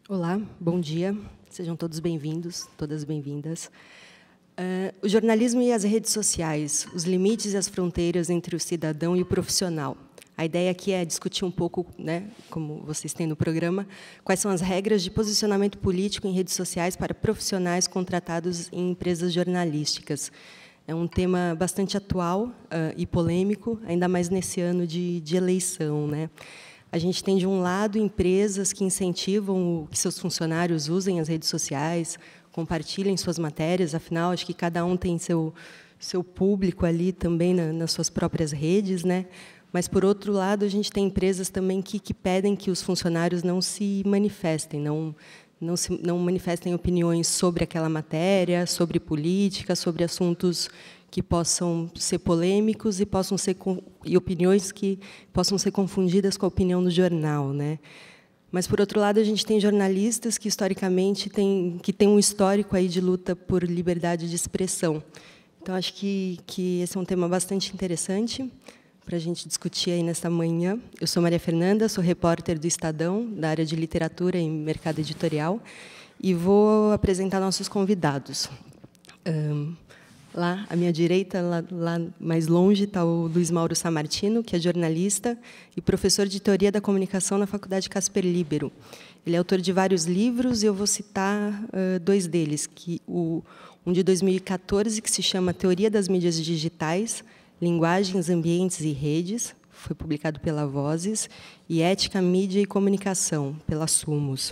Olá, bom dia. Sejam todos bem-vindos, todas bem-vindas. O jornalismo e as redes sociais, os limites e as fronteiras entre o cidadão e o profissional. A ideia aqui é discutir um pouco, como vocês têm no programa, quais são as regras de posicionamento político em redes sociais para profissionais contratados em empresas jornalísticas. É um tema bastante atual e polêmico, ainda mais nesse ano de eleição, né? A gente tem, de um lado, empresas que incentivam que seus funcionários usem as redes sociais, compartilhem suas matérias, afinal, acho que cada um tem seu público ali também nas suas próprias redes, né? Mas, por outro lado, a gente tem empresas também que pedem que os funcionários não se manifestem, não manifestem opiniões sobre aquela matéria, sobre política, sobre assuntos que possam ser polêmicos e opiniões que possam ser confundidas com a opinião do jornal, né? Mas, por outro lado, a gente tem jornalistas que, historicamente, têm um histórico aí de luta por liberdade de expressão. Então, acho que esse é um tema bastante interessante para a gente discutir aí nesta manhã. Eu sou Maria Fernanda, sou repórter do Estadão, da área de literatura e mercado editorial, e vou apresentar nossos convidados. Lá à minha direita, lá mais longe, está o Luiz Mauro Sammartino, que é jornalista e professor de Teoria da Comunicação na Faculdade Casper Libero. Ele é autor de vários livros, e eu vou citar dois deles, um de 2014, que se chama Teoria das Mídias Digitais, Linguagens, Ambientes e Redes, foi publicado pela Vozes, e Ética, Mídia e Comunicação, pela Sumos.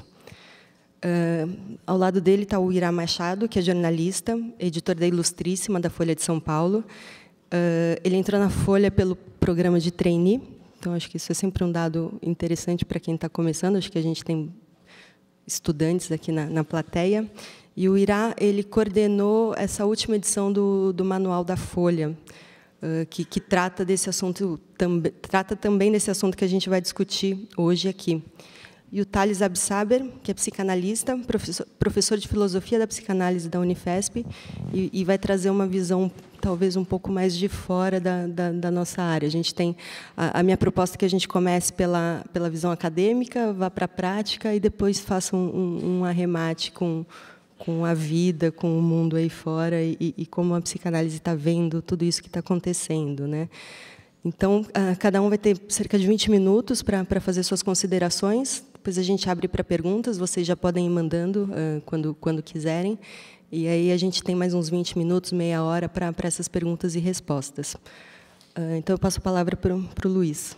Ao lado dele está o Irá Machado, que é jornalista, editor da Ilustríssima, da Folha de São Paulo. Ele entrou na Folha pelo programa de trainee, então acho que isso é sempre um dado interessante para quem está começando, acho que a gente tem estudantes aqui na plateia. E o Irá, ele coordenou essa última edição do Manual da Folha, que trata desse assunto, trata também desse assunto que a gente vai discutir hoje aqui. E o Thales Absaber, que é psicanalista, professor de filosofia da psicanálise da Unifesp, e vai trazer uma visão talvez um pouco mais de fora da nossa área. A gente tem a minha proposta é que a gente comece pela visão acadêmica, vá para a prática e depois faça um arremate com a vida, com o mundo aí fora e como a psicanálise está vendo tudo isso que está acontecendo, né? Então, cada um vai ter cerca de 20 minutos para fazer suas considerações. Depois a gente abre para perguntas, vocês já podem ir mandando quando quiserem. E aí a gente tem mais uns 20 minutos, meia hora, para essas perguntas e respostas. Então, eu passo a palavra para o Luiz.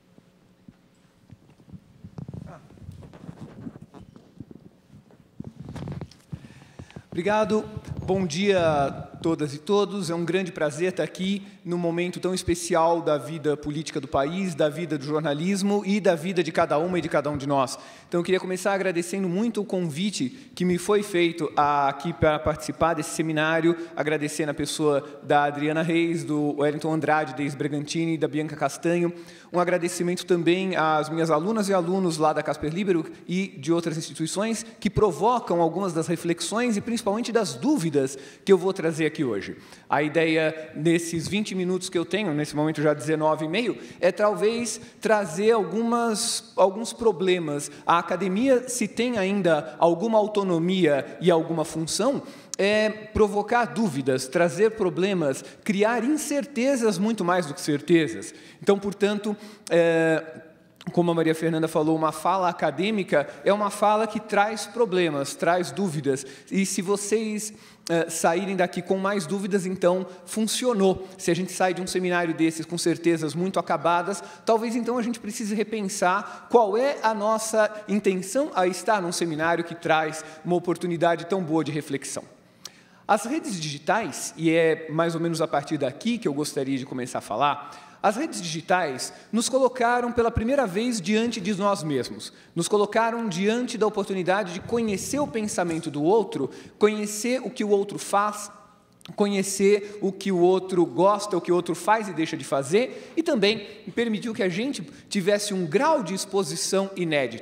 Obrigado. Bom dia a todas e todos. É um grande prazer estar aqui num momento tão especial da vida política do país, da vida do jornalismo e da vida de cada uma e de cada um de nós. Então, eu queria começar agradecendo muito o convite que me foi feito aqui para participar desse seminário, agradecendo a pessoa da Adriana Reis, do Wellington Andrade, da Deis Bragantini e da Bianca Castanho. Um agradecimento também às minhas alunas e alunos lá da Casper Libero e de outras instituições que provocam algumas das reflexões e principalmente das dúvidas que eu vou trazer aqui hoje. A ideia, nesses 20 minutos que eu tenho, nesse momento já 19,5, é talvez trazer alguns problemas. A academia, se tem ainda alguma autonomia e alguma função, é provocar dúvidas, trazer problemas, criar incertezas muito mais do que certezas. Então, portanto, como a Maria Fernanda falou, uma fala acadêmica é uma fala que traz problemas, traz dúvidas. E se vocês saírem daqui com mais dúvidas, então funcionou. Se a gente sai de um seminário desses com certezas muito acabadas, talvez então a gente precise repensar qual é a nossa intenção a estar num seminário que traz uma oportunidade tão boa de reflexão. As redes digitais, e é mais ou menos a partir daqui que eu gostaria de começar a falar, as redes digitais nos colocaram pela primeira vez diante de nós mesmos, nos colocaram diante da oportunidade de conhecer o pensamento do outro, conhecer o que o outro faz, conhecer o que o outro gosta, o que o outro faz e deixa de fazer, e também permitiu que a gente tivesse um grau de exposição inédito.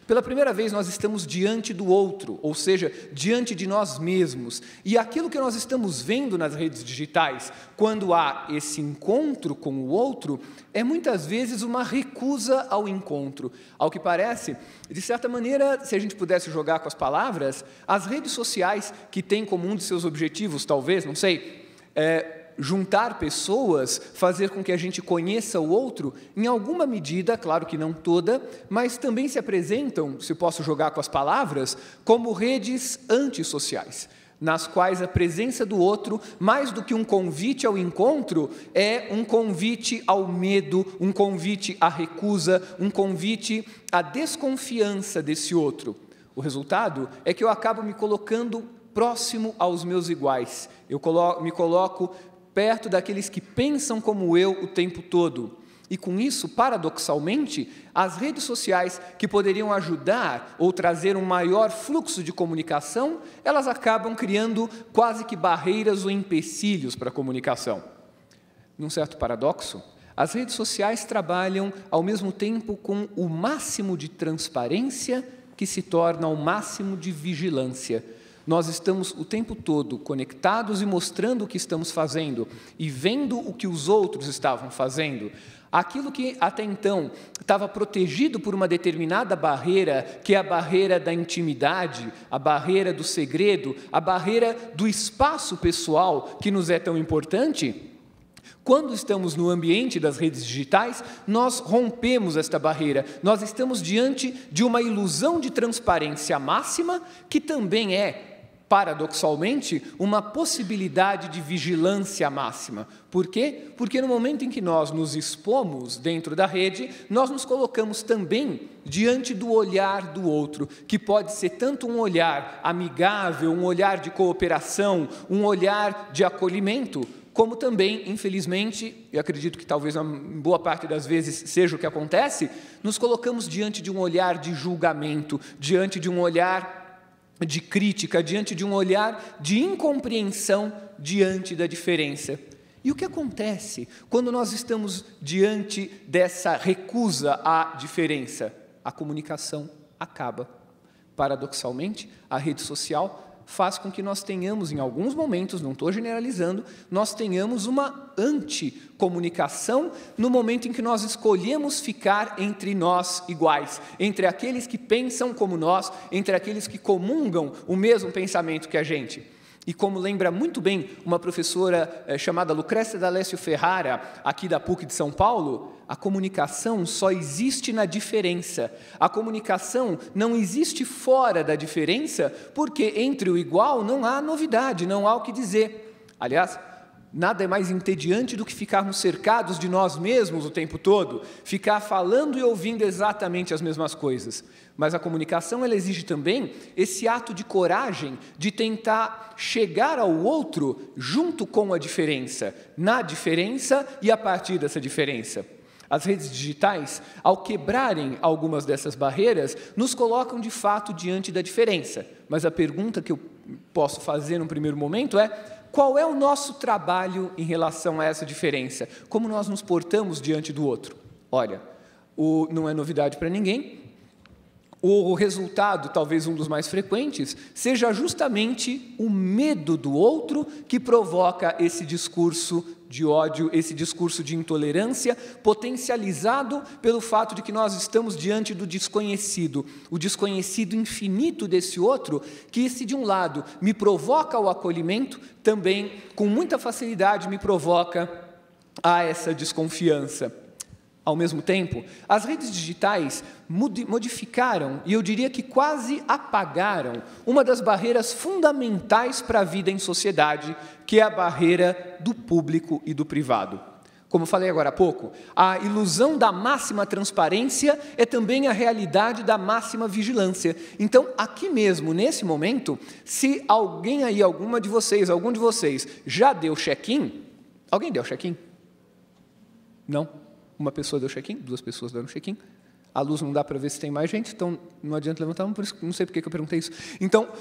Pela primeira vez nós estamos diante do outro, ou seja, diante de nós mesmos. E aquilo que nós estamos vendo nas redes digitais, quando há esse encontro com o outro, é muitas vezes uma recusa ao encontro. Ao que parece, de certa maneira, se a gente pudesse jogar com as palavras, as redes sociais, que têm como um de seus objetivos, talvez, não sei, juntar pessoas, fazer com que a gente conheça o outro, em alguma medida, claro que não toda, mas também se apresentam, se posso jogar com as palavras, como redes antissociais, nas quais a presença do outro, mais do que um convite ao encontro, é um convite ao medo, um convite à recusa, um convite à desconfiança desse outro. O resultado é que eu acabo me colocando próximo aos meus iguais, me coloco perto daqueles que pensam como eu o tempo todo. E com isso, paradoxalmente, as redes sociais que poderiam ajudar ou trazer um maior fluxo de comunicação, elas acabam criando quase que barreiras ou empecilhos para a comunicação. Num certo paradoxo, as redes sociais trabalham ao mesmo tempo com o máximo de transparência que se torna o máximo de vigilância. Nós estamos o tempo todo conectados e mostrando o que estamos fazendo e vendo o que os outros estavam fazendo. Aquilo que até então estava protegido por uma determinada barreira, que é a barreira da intimidade, a barreira do segredo, a barreira do espaço pessoal, que nos é tão importante, quando estamos no ambiente das redes digitais, nós rompemos esta barreira. Nós estamos diante de uma ilusão de transparência máxima, que também é, paradoxalmente, uma possibilidade de vigilância máxima. Por quê? Porque no momento em que nós nos expomos dentro da rede, nós nos colocamos também diante do olhar do outro, que pode ser tanto um olhar amigável, um olhar de cooperação, um olhar de acolhimento, como também, infelizmente, eu acredito que talvez em boa parte das vezes seja o que acontece, nos colocamos diante de um olhar de julgamento, diante de um olhar de crítica, diante de um olhar de incompreensão diante da diferença. E o que acontece quando nós estamos diante dessa recusa à diferença? A comunicação acaba. Paradoxalmente, a rede social faz com que nós tenhamos, em alguns momentos, não estou generalizando, nós tenhamos uma anticomunicação no momento em que nós escolhemos ficar entre nós iguais, entre aqueles que pensam como nós, entre aqueles que comungam o mesmo pensamento que a gente. E como lembra muito bem uma professora chamada Lucrécia D'Alessio Ferrara, aqui da PUC de São Paulo, a comunicação só existe na diferença. A comunicação não existe fora da diferença, porque entre o igual não há novidade, não há o que dizer. Aliás, nada é mais entediante do que ficarmos cercados de nós mesmos o tempo todo, ficar falando e ouvindo exatamente as mesmas coisas. Mas a comunicação, ela exige também esse ato de coragem de tentar chegar ao outro junto com a diferença, na diferença e a partir dessa diferença. As redes digitais, ao quebrarem algumas dessas barreiras, nos colocam de fato diante da diferença. Mas a pergunta que eu posso fazer num primeiro momento é: qual é o nosso trabalho em relação a essa diferença? Como nós nos portamos diante do outro? Olha, não é novidade para ninguém. O resultado, talvez um dos mais frequentes, seja justamente o medo do outro que provoca esse discurso de ódio, esse discurso de intolerância, potencializado pelo fato de que nós estamos diante do desconhecido, o desconhecido infinito desse outro, que se de um lado me provoca o acolhimento, também com muita facilidade me provoca a essa desconfiança. Ao mesmo tempo, as redes digitais modificaram, e eu diria que quase apagaram, uma das barreiras fundamentais para a vida em sociedade, que é a barreira do público e do privado. Como falei agora há pouco, a ilusão da máxima transparência é também a realidade da máxima vigilância. Então, aqui mesmo, nesse momento, se alguém aí, algum de vocês, já deu check-in? Alguém deu check-in? Não? Uma pessoa deu check-in, 2 pessoas deram check-in. A luz não dá para ver se tem mais gente, então não adianta levantar, por isso, não sei por que eu perguntei isso. Então,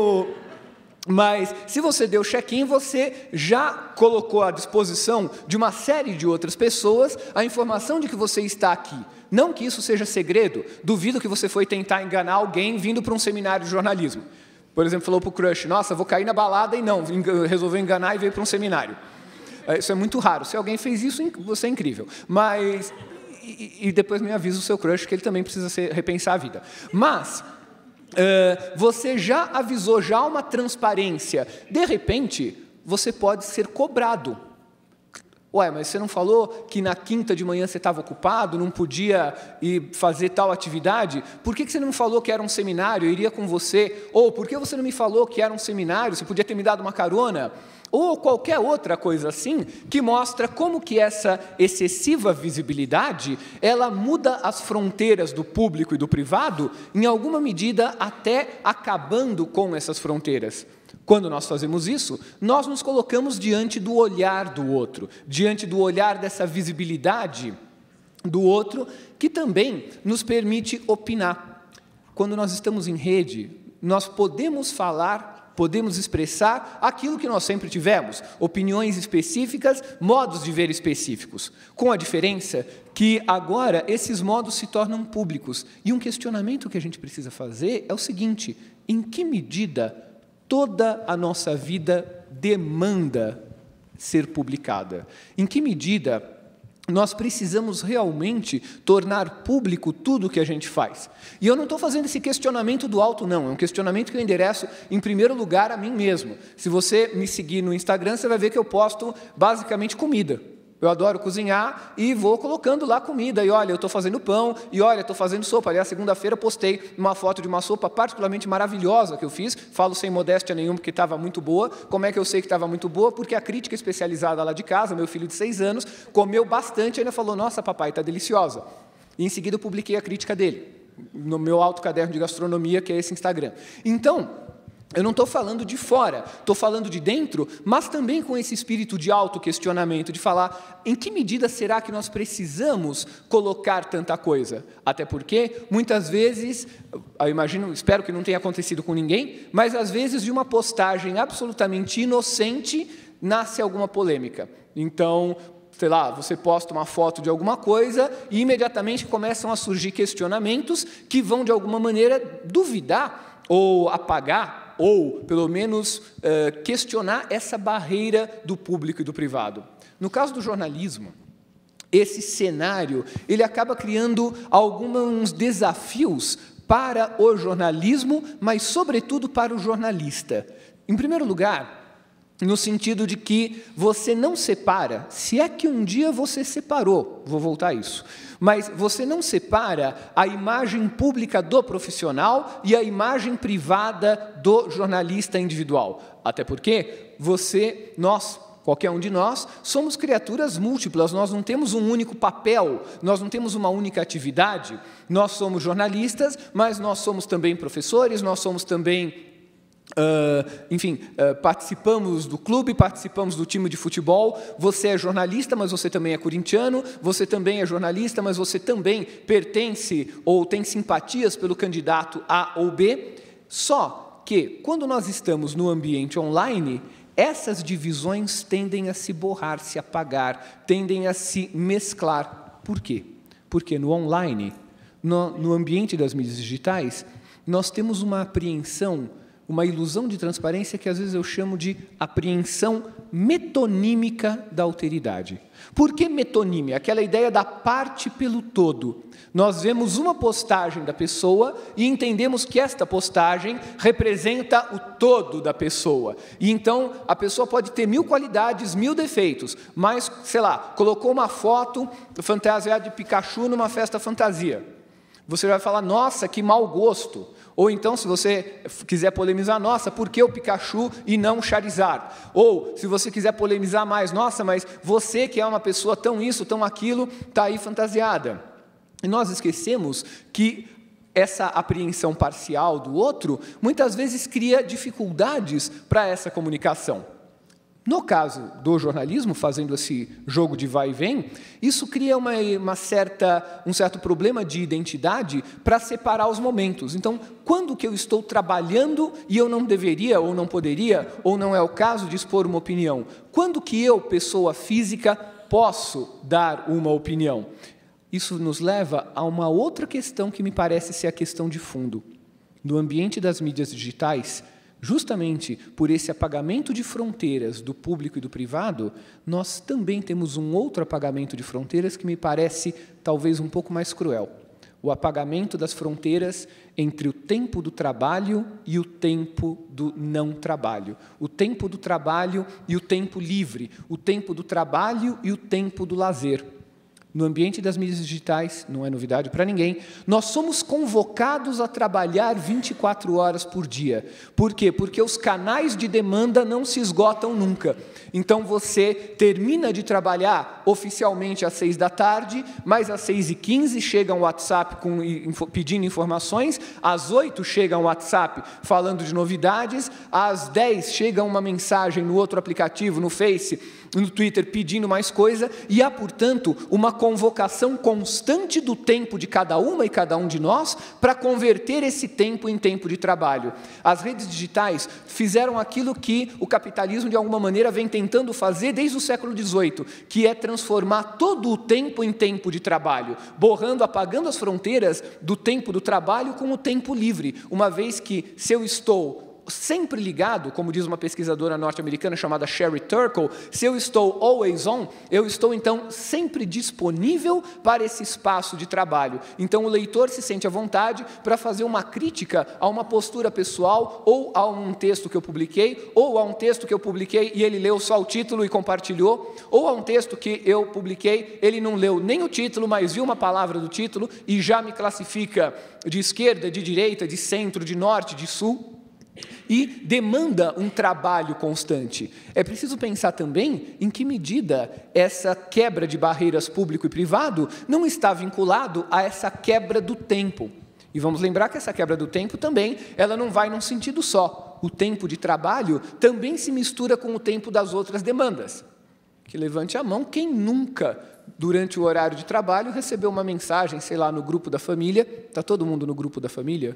mas se você deu check-in, você já colocou à disposição de uma série de outras pessoas a informação de que você está aqui. Não que isso seja segredo. Duvido que você foi tentar enganar alguém vindo para um seminário de jornalismo. Por exemplo, falou para o crush, nossa, vou cair na balada e não, resolveu enganar e veio para um seminário. Isso é muito raro. Se alguém fez isso, você é incrível. Mas, e depois me avisa o seu crush que ele também precisa repensar a vida. Mas, você já avisou, já há uma transparência. De repente, você pode ser cobrado. Ué, mas você não falou que na quinta de manhã você estava ocupado, não podia ir fazer tal atividade? Por que você não falou que era um seminário, eu iria com você? Ou por que você não me falou que era um seminário, você podia ter me dado uma carona? Ou qualquer outra coisa assim, que mostra como que essa excessiva visibilidade, ela muda as fronteiras do público e do privado, em alguma medida até acabando com essas fronteiras. Quando nós fazemos isso, nós nos colocamos diante do olhar do outro, diante do olhar dessa visibilidade do outro, que também nos permite opinar. Quando nós estamos em rede, nós podemos falar, podemos expressar aquilo que nós sempre tivemos, opiniões específicas, modos de ver específicos, com a diferença que agora esses modos se tornam públicos. E um questionamento que a gente precisa fazer é o seguinte: em que medida toda a nossa vida demanda ser publicada? Em que medida nós precisamos realmente tornar público tudo o que a gente faz? E eu não estou fazendo esse questionamento do alto, não. É um questionamento que eu endereço, em primeiro lugar, a mim mesmo. Se você me seguir no Instagram, você vai ver que eu posto basicamente comida. Eu adoro cozinhar e vou colocando lá comida. E olha, eu estou fazendo pão, e olha, estou fazendo sopa. Aliás, segunda-feira postei uma foto de uma sopa particularmente maravilhosa que eu fiz. Falo sem modéstia nenhuma porque estava muito boa. Como é que eu sei que estava muito boa? Porque a crítica especializada lá de casa, meu filho de 6 anos, comeu bastante e ainda falou, nossa, papai, está deliciosa. E em seguida eu publiquei a crítica dele, no meu alto caderno de gastronomia, que é esse Instagram. Então, eu não estou falando de fora, estou falando de dentro, mas também com esse espírito de autoquestionamento, de falar em que medida será que nós precisamos colocar tanta coisa? Até porque, muitas vezes, eu imagino, espero que não tenha acontecido com ninguém, mas às vezes de uma postagem absolutamente inocente nasce alguma polêmica. Então, sei lá, você posta uma foto de alguma coisa e imediatamente começam a surgir questionamentos que vão, de alguma maneira, duvidar ou apagar ou, pelo menos, questionar essa barreira do público e do privado. No caso do jornalismo, esse cenário ele acaba criando alguns desafios para o jornalismo, mas, sobretudo, para o jornalista. Em primeiro lugar, no sentido de que você não separa, se é que um dia você separou, vou voltar a isso, mas você não separa a imagem pública do profissional e a imagem privada do jornalista individual. Até porque nós, qualquer um de nós, somos criaturas múltiplas, nós não temos um único papel, nós não temos uma única atividade. Nós somos jornalistas, mas nós somos também professores, nós somos também participamos do clube, participamos do time de futebol. Você é jornalista, mas você também é corintiano. Você também é jornalista, mas você também pertence ou tem simpatias pelo candidato A ou B. Só que, quando nós estamos no ambiente online, essas divisões tendem a se borrar, se apagar, tendem a se mesclar. Por quê? Porque no online, no ambiente das mídias digitais, nós temos uma apreensão, uma ilusão de transparência que às vezes eu chamo de apreensão metonímica da alteridade. Por que metonímia? Aquela ideia da parte pelo todo. Nós vemos uma postagem da pessoa e entendemos que esta postagem representa o todo da pessoa. E então a pessoa pode ter 1000 qualidades, 1000 defeitos, mas, sei lá, colocou uma foto fantasiada de Pikachu numa festa fantasia. Você vai falar, nossa, que mau gosto. Ou então, se você quiser polemizar, nossa, por que o Pikachu e não o Charizard? Ou, se você quiser polemizar mais, nossa, mas você que é uma pessoa tão isso, tão aquilo, está aí fantasiada. E nós esquecemos que essa apreensão parcial do outro, muitas vezes cria dificuldades para essa comunicação. No caso do jornalismo, fazendo esse jogo de vai e vem, isso cria um certo problema de identidade para separar os momentos. Então, quando que eu estou trabalhando e eu não deveria, ou não poderia, ou não é o caso de expor uma opinião? Quando que eu, pessoa física, posso dar uma opinião? isso nos leva a uma outra questão que me parece ser a questão de fundo. No ambiente das mídias digitais, justamente por esse apagamento de fronteiras do público e do privado, nós também temos um outro apagamento de fronteiras que me parece talvez um pouco mais cruel. O apagamento das fronteiras entre o tempo do trabalho e o tempo do não trabalho. O tempo do trabalho e o tempo livre. O tempo do trabalho e o tempo do lazer. No ambiente das mídias digitais, não é novidade para ninguém, nós somos convocados a trabalhar 24 horas por dia. Por quê? Porque os canais de demanda não se esgotam nunca. Então, você termina de trabalhar oficialmente às 6 da tarde, mas às 6h15 chega um WhatsApp pedindo informações, às 8 chega um WhatsApp falando de novidades, às 10 chega uma mensagem no outro aplicativo, no Face, no Twitter, pedindo mais coisa, e há, portanto, uma convocação constante do tempo de cada uma e cada um de nós para converter esse tempo em tempo de trabalho. As redes digitais fizeram aquilo que o capitalismo, de alguma maneira, vem tentando fazer desde o século XVIII, que é transformar todo o tempo em tempo de trabalho, borrando, apagando as fronteiras do tempo do trabalho com o tempo livre, uma vez que, se eu estou sempre ligado, como diz uma pesquisadora norte-americana chamada Sherry Turkle, se eu estou always on, eu estou, então, sempre disponível para esse espaço de trabalho. Então, o leitor se sente à vontade para fazer uma crítica a uma postura pessoal, ou a um texto que eu publiquei, ou a um texto que eu publiquei e ele leu só o título e compartilhou, ou a um texto que eu publiquei, ele não leu nem o título, mas viu uma palavra do título e já me classifica de esquerda, de direita, de centro, de norte, de sul, e demanda um trabalho constante. É preciso pensar também em que medida essa quebra de barreiras público e privado não está vinculado a essa quebra do tempo. E vamos lembrar que essa quebra do tempo também, ela não vai num sentido só. O tempo de trabalho também se mistura com o tempo das outras demandas. Que levante a mão quem nunca, durante o horário de trabalho, recebeu uma mensagem, sei lá, no grupo da família. Está todo mundo no grupo da família?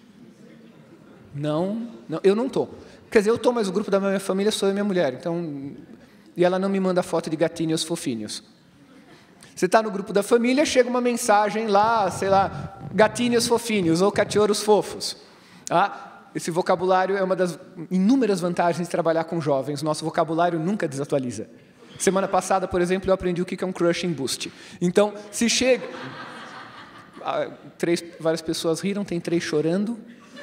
Não, eu não estou. Quer dizer, eu estou, mas o grupo da minha família sou eu e minha mulher. Então, e ela não me manda foto de gatinhos fofinhos. Você está no grupo da família, chega uma mensagem lá, sei lá, gatinhos fofinhos ou cachorros fofos. Esse vocabulário é uma das inúmeras vantagens de trabalhar com jovens. Nosso vocabulário nunca desatualiza. Semana passada, por exemplo, eu aprendi o que é um crushing boost. Então, se chega... várias pessoas riram, tem 3 chorando...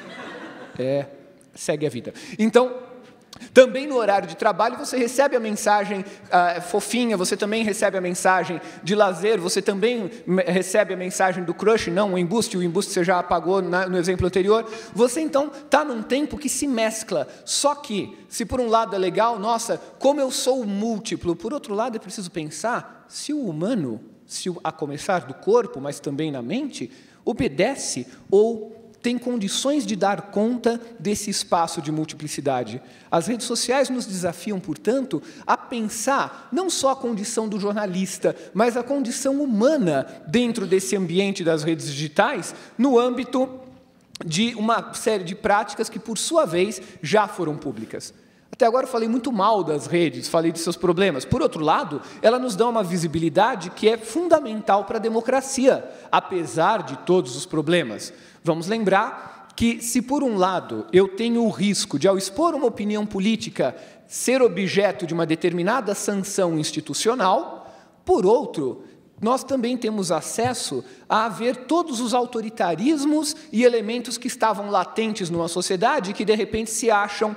segue a vida. Então, também no horário de trabalho, você recebe a mensagem fofinha, você também recebe a mensagem de lazer, você também recebe a mensagem do crush, não o embuste você já apagou no exemplo anterior. Você, então, está num tempo que se mescla. Só que, se por um lado é legal, nossa, como eu sou múltiplo, por outro lado é preciso pensar se o humano, a começar do corpo, mas também na mente, obedece ou tem condições de dar conta desse espaço de multiplicidade. As redes sociais nos desafiam, portanto, a pensar não só a condição do jornalista, mas a condição humana dentro desse ambiente das redes digitais, no âmbito de uma série de práticas que, por sua vez, já foram públicas. Até agora eu falei muito mal das redes, falei de seus problemas. Por outro lado, ela nos dá uma visibilidade que é fundamental para a democracia, apesar de todos os problemas. Vamos lembrar que, se por um lado eu tenho o risco de, ao expor uma opinião política, ser objeto de uma determinada sanção institucional, por outro, nós também temos acesso a ver todos os autoritarismos e elementos que estavam latentes numa sociedade e que, de repente, se acham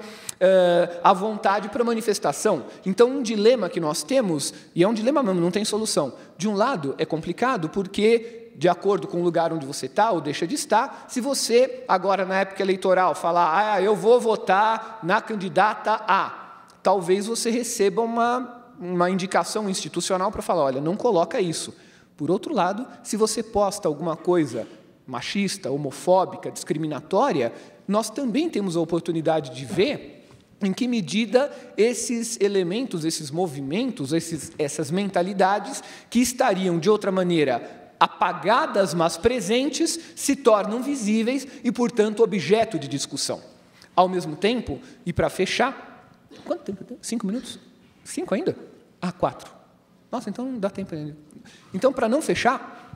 à vontade para manifestação. Então, um dilema que nós temos, e é um dilema mesmo, não tem solução. De um lado, é complicado porque, de acordo com o lugar onde você está ou deixa de estar, se você, agora na época eleitoral, falar eu vou votar na candidata A, talvez você receba uma indicação institucional para falar, olha, não coloca isso. Por outro lado, se você posta alguma coisa machista, homofóbica, discriminatória, nós também temos a oportunidade de ver em que medida esses elementos, esses movimentos, essas mentalidades que estariam, de outra maneira, apagadas, mas presentes, se tornam visíveis e, portanto, objeto de discussão. Ao mesmo tempo, e para fechar... Quanto tempo tem? 5 minutos? 5 ainda? 4. Nossa, então não dá tempo ainda. Então, para não fechar,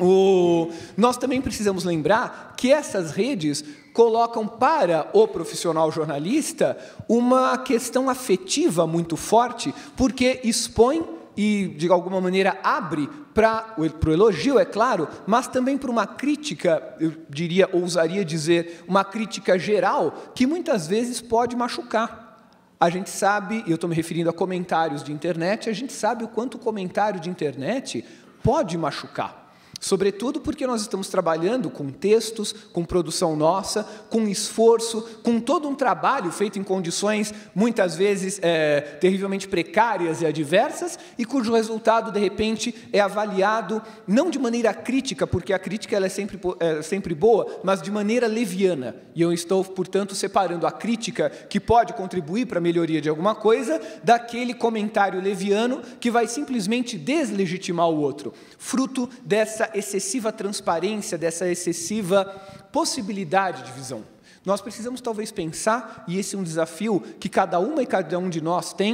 Nós também precisamos lembrar que essas redes colocam para o profissional jornalista uma questão afetiva muito forte, porque expõe e, de alguma maneira, abre para o elogio, é claro, mas também para uma crítica, eu diria, ousaria dizer, uma crítica geral, que muitas vezes pode machucar. A gente sabe, e eu estou me referindo a comentários de internet, a gente sabe o quanto o comentário de internet pode machucar. Sobretudo porque nós estamos trabalhando com textos, com produção nossa, com esforço, com todo um trabalho feito em condições, muitas vezes, terrivelmente precárias e adversas, e cujo resultado, de repente, é avaliado, não de maneira crítica, porque a crítica ela é sempre boa, mas de maneira leviana. E eu estou, portanto, separando a crítica, que pode contribuir para a melhoria de alguma coisa, daquele comentário leviano que vai simplesmente deslegitimar o outro, fruto dessa excessiva transparência, dessa excessiva possibilidade de visão. Nós precisamos talvez pensar, e esse é um desafio que cada uma e cada um de nós tem,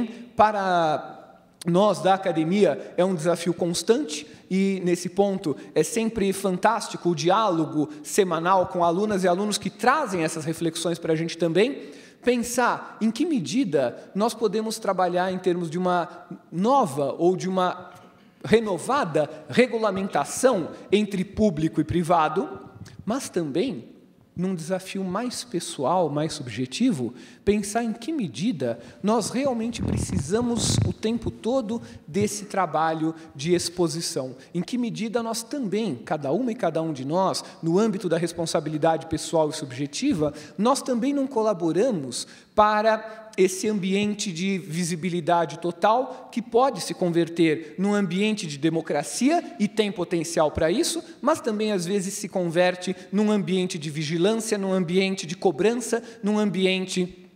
para nós da academia é um desafio constante, e nesse ponto é sempre fantástico o diálogo semanal com alunas e alunos que trazem essas reflexões para a gente também, pensar em que medida nós podemos trabalhar em termos de uma nova ou de uma renovada regulamentação entre público e privado, mas também, num desafio mais pessoal, mais subjetivo, pensar em que medida nós realmente precisamos o tempo todo desse trabalho de exposição, em que medida nós também, cada uma e cada um de nós, no âmbito da responsabilidade pessoal e subjetiva, nós também não colaboramos para esse ambiente de visibilidade total, que pode se converter num ambiente de democracia, e tem potencial para isso, mas também, às vezes, se converte num ambiente de vigilância, num ambiente de cobrança, num ambiente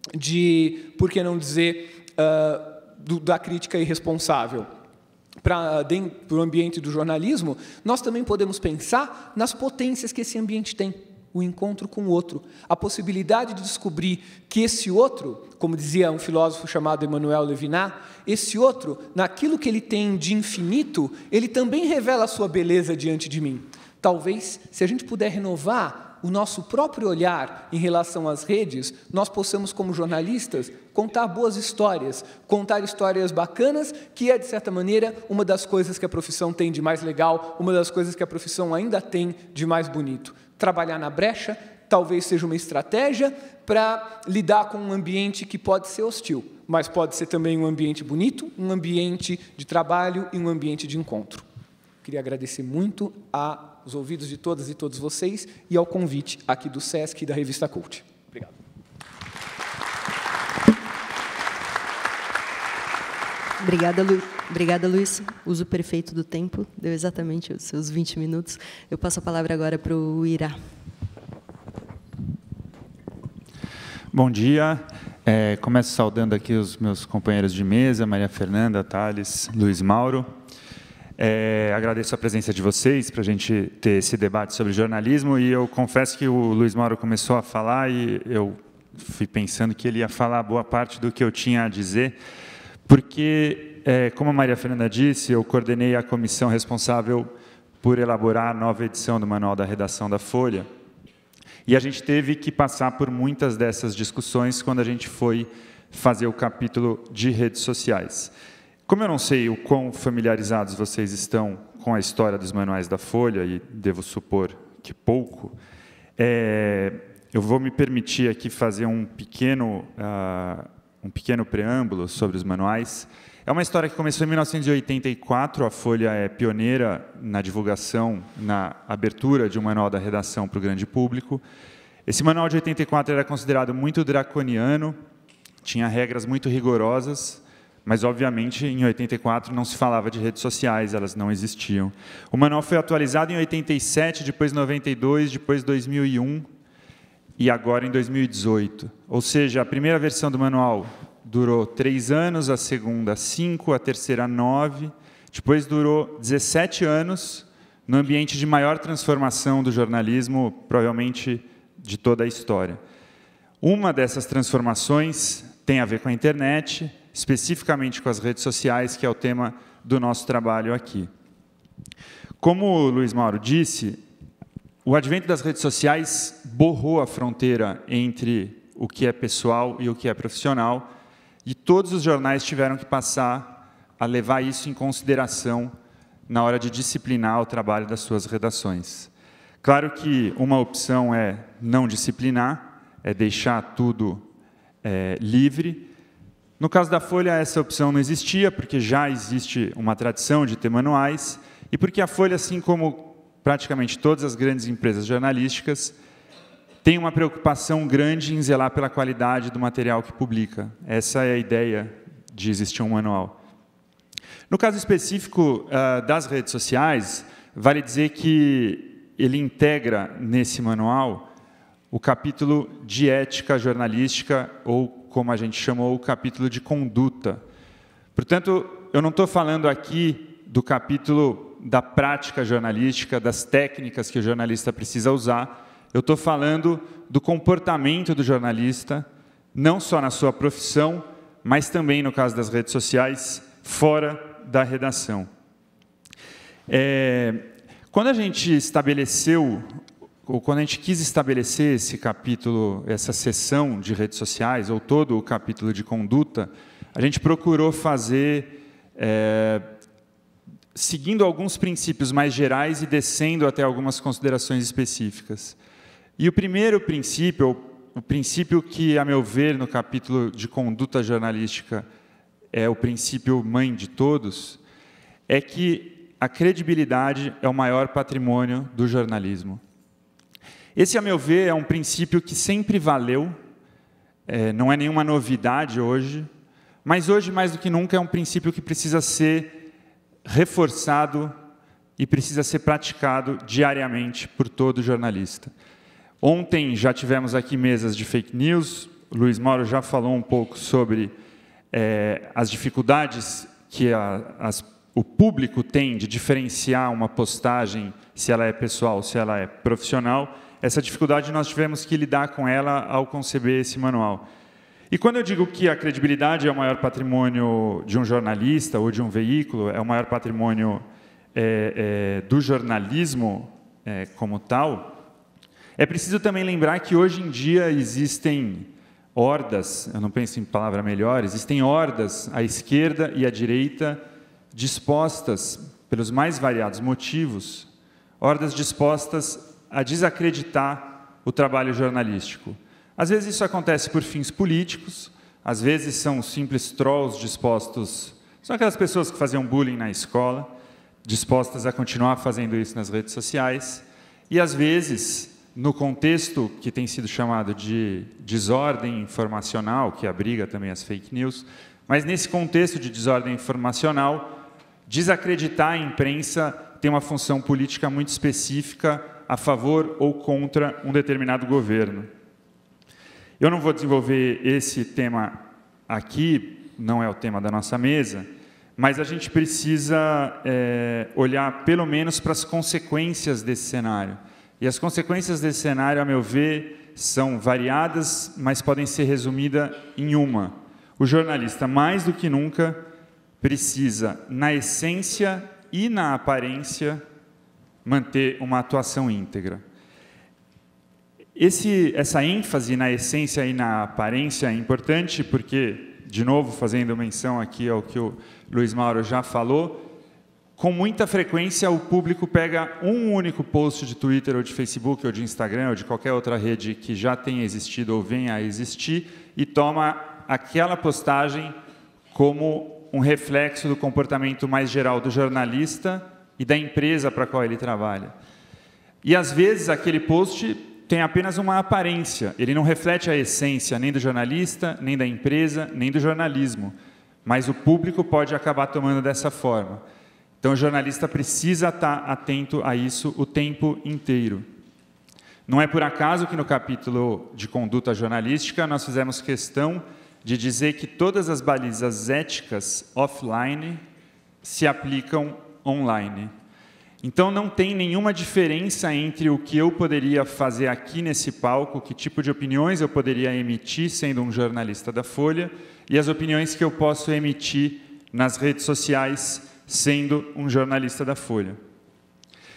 de, por que não dizer, da crítica irresponsável. Para dentro do ambiente do jornalismo, nós também podemos pensar nas potências que esse ambiente tem. O encontro com o outro, a possibilidade de descobrir que esse outro, como dizia um filósofo chamado Emmanuel Levinas, esse outro, naquilo que ele tem de infinito, ele também revela a sua beleza diante de mim. Talvez, se a gente puder renovar o nosso próprio olhar em relação às redes, nós possamos, como jornalistas, contar boas histórias, contar histórias bacanas, que é, de certa maneira, uma das coisas que a profissão tem de mais legal, uma das coisas que a profissão ainda tem de mais bonito. Trabalhar na brecha talvez seja uma estratégia para lidar com um ambiente que pode ser hostil, mas pode ser também um ambiente bonito, um ambiente de trabalho e um ambiente de encontro. Queria agradecer muito aos ouvidos de todas e todos vocês e ao convite aqui do SESC e da Revista Cult. Obrigado. Obrigada, Luiz. Uso perfeito do tempo, deu exatamente os seus 20 minutos. Eu passo a palavra agora para o Irá. Bom dia. Começo saudando aqui os meus companheiros de mesa, Maria Fernanda, Thales, Luiz Mauro. Agradeço a presença de vocês para a gente ter esse debate sobre jornalismo, e eu confesso que o Luiz Mauro começou a falar e eu fui pensando que ele ia falar boa parte do que eu tinha a dizer, porque, como a Maria Fernanda disse, eu coordenei a comissão responsável por elaborar a nova edição do Manual da Redação da Folha, e a gente teve que passar por muitas dessas discussões quando a gente foi fazer o capítulo de redes sociais. Como eu não sei o quão familiarizados vocês estão com a história dos manuais da Folha, e devo supor que pouco, eu vou me permitir aqui fazer um pequeno preâmbulo sobre os manuais. É uma história que começou em 1984, a Folha é pioneira na divulgação, na abertura de um manual da redação para o grande público. Esse manual de 84 era considerado muito draconiano, tinha regras muito rigorosas, mas, obviamente, em 84 não se falava de redes sociais, elas não existiam. O manual foi atualizado em 87, depois 92, depois 2001 e agora em 2018. Ou seja, a primeira versão do manual durou 3 anos, a segunda 5, a terceira 9, depois durou 17 anos, no ambiente de maior transformação do jornalismo, provavelmente de toda a história. Uma dessas transformações tem a ver com a internet, especificamente com as redes sociais, que é o tema do nosso trabalho aqui. Como o Luiz Mauro disse, o advento das redes sociais borrou a fronteira entre o que é pessoal e o que é profissional, e todos os jornais tiveram que passar a levar isso em consideração na hora de disciplinar o trabalho das suas redações. Claro que uma opção é não disciplinar, é deixar tudo livre. No caso da Folha, essa opção não existia, porque já existe uma tradição de ter manuais, e porque a Folha, assim como praticamente todas as grandes empresas jornalísticas, tem uma preocupação grande em zelar pela qualidade do material que publica. Essa é a ideia de existir um manual. No caso específico das redes sociais, vale dizer que ele integra nesse manual o capítulo de ética jornalística, ou, como a gente chamou, o capítulo de conduta. Portanto, eu não estou falando aqui do capítulo da prática jornalística, das técnicas que o jornalista precisa usar. Eu estou falando do comportamento do jornalista, não só na sua profissão, mas também, no caso das redes sociais, fora da redação. Quando a gente estabeleceu, ou quando a gente quis estabelecer esse capítulo, essa seção de redes sociais, ou todo o capítulo de conduta, a gente procurou fazer seguindo alguns princípios mais gerais e descendo até algumas considerações específicas. E o primeiro princípio, o princípio que, a meu ver, no capítulo de conduta jornalística é o princípio mãe de todos, é que a credibilidade é o maior patrimônio do jornalismo. Esse, a meu ver, é um princípio que sempre valeu, não é nenhuma novidade hoje, mas hoje, mais do que nunca, é um princípio que precisa ser reforçado e precisa ser praticado diariamente por todo jornalista. Ontem já tivemos aqui mesas de fake news, o Luiz Mauro já falou um pouco sobre as dificuldades que o público tem de diferenciar uma postagem, se ela é pessoal, se ela é profissional. Essa dificuldade nós tivemos que lidar com ela ao conceber esse manual. E quando eu digo que a credibilidade é o maior patrimônio de um jornalista ou de um veículo, é o maior patrimônio do jornalismo como tal, é preciso também lembrar que hoje em dia existem hordas, eu não penso em palavra melhor, existem hordas à esquerda e à direita dispostas, pelos mais variados motivos, hordas dispostas a desacreditar o trabalho jornalístico. Às vezes isso acontece por fins políticos, às vezes são simples trolls dispostos, são aquelas pessoas que faziam bullying na escola, dispostas a continuar fazendo isso nas redes sociais, e às vezes, no contexto que tem sido chamado de desordem informacional, que abriga também as fake news, mas nesse contexto de desordem informacional, desacreditar a imprensa tem uma função política muito específica a favor ou contra um determinado governo. Eu não vou desenvolver esse tema aqui, não é o tema da nossa mesa, mas a gente precisa olhar pelo menos para as consequências desse cenário. E as consequências desse cenário, a meu ver, são variadas, mas podem ser resumidas em uma. O jornalista, mais do que nunca, precisa, na essência e na aparência, manter uma atuação íntegra. Essa ênfase na essência e na aparência é importante porque, de novo, fazendo menção aqui ao que o Luiz Mauro já falou, com muita frequência o público pega um único post de Twitter ou de Facebook ou de Instagram ou de qualquer outra rede que já tenha existido ou venha a existir e toma aquela postagem como um reflexo do comportamento mais geral do jornalista e da empresa para a qual ele trabalha. E, às vezes, aquele post tem apenas uma aparência, ele não reflete a essência nem do jornalista, nem da empresa, nem do jornalismo, mas o público pode acabar tomando dessa forma. Então, o jornalista precisa estar atento a isso o tempo inteiro. Não é por acaso que no capítulo de conduta jornalística nós fizemos questão de dizer que todas as balizas éticas offline se aplicam online. Então, não tem nenhuma diferença entre o que eu poderia fazer aqui nesse palco, que tipo de opiniões eu poderia emitir sendo um jornalista da Folha, e as opiniões que eu posso emitir nas redes sociais sendo um jornalista da Folha.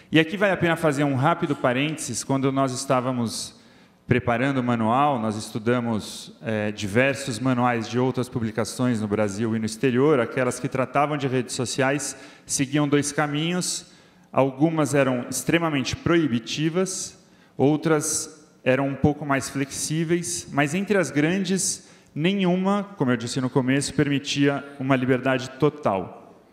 E aqui vale a pena fazer um rápido parênteses. Quando nós estávamos preparando o manual, nós estudamos diversos manuais de outras publicações no Brasil e no exterior. Aquelas que tratavam de redes sociais seguiam 2 caminhos. Algumas eram extremamente proibitivas, outras eram um pouco mais flexíveis, mas entre as grandes, nenhuma, como eu disse no começo, permitia uma liberdade total.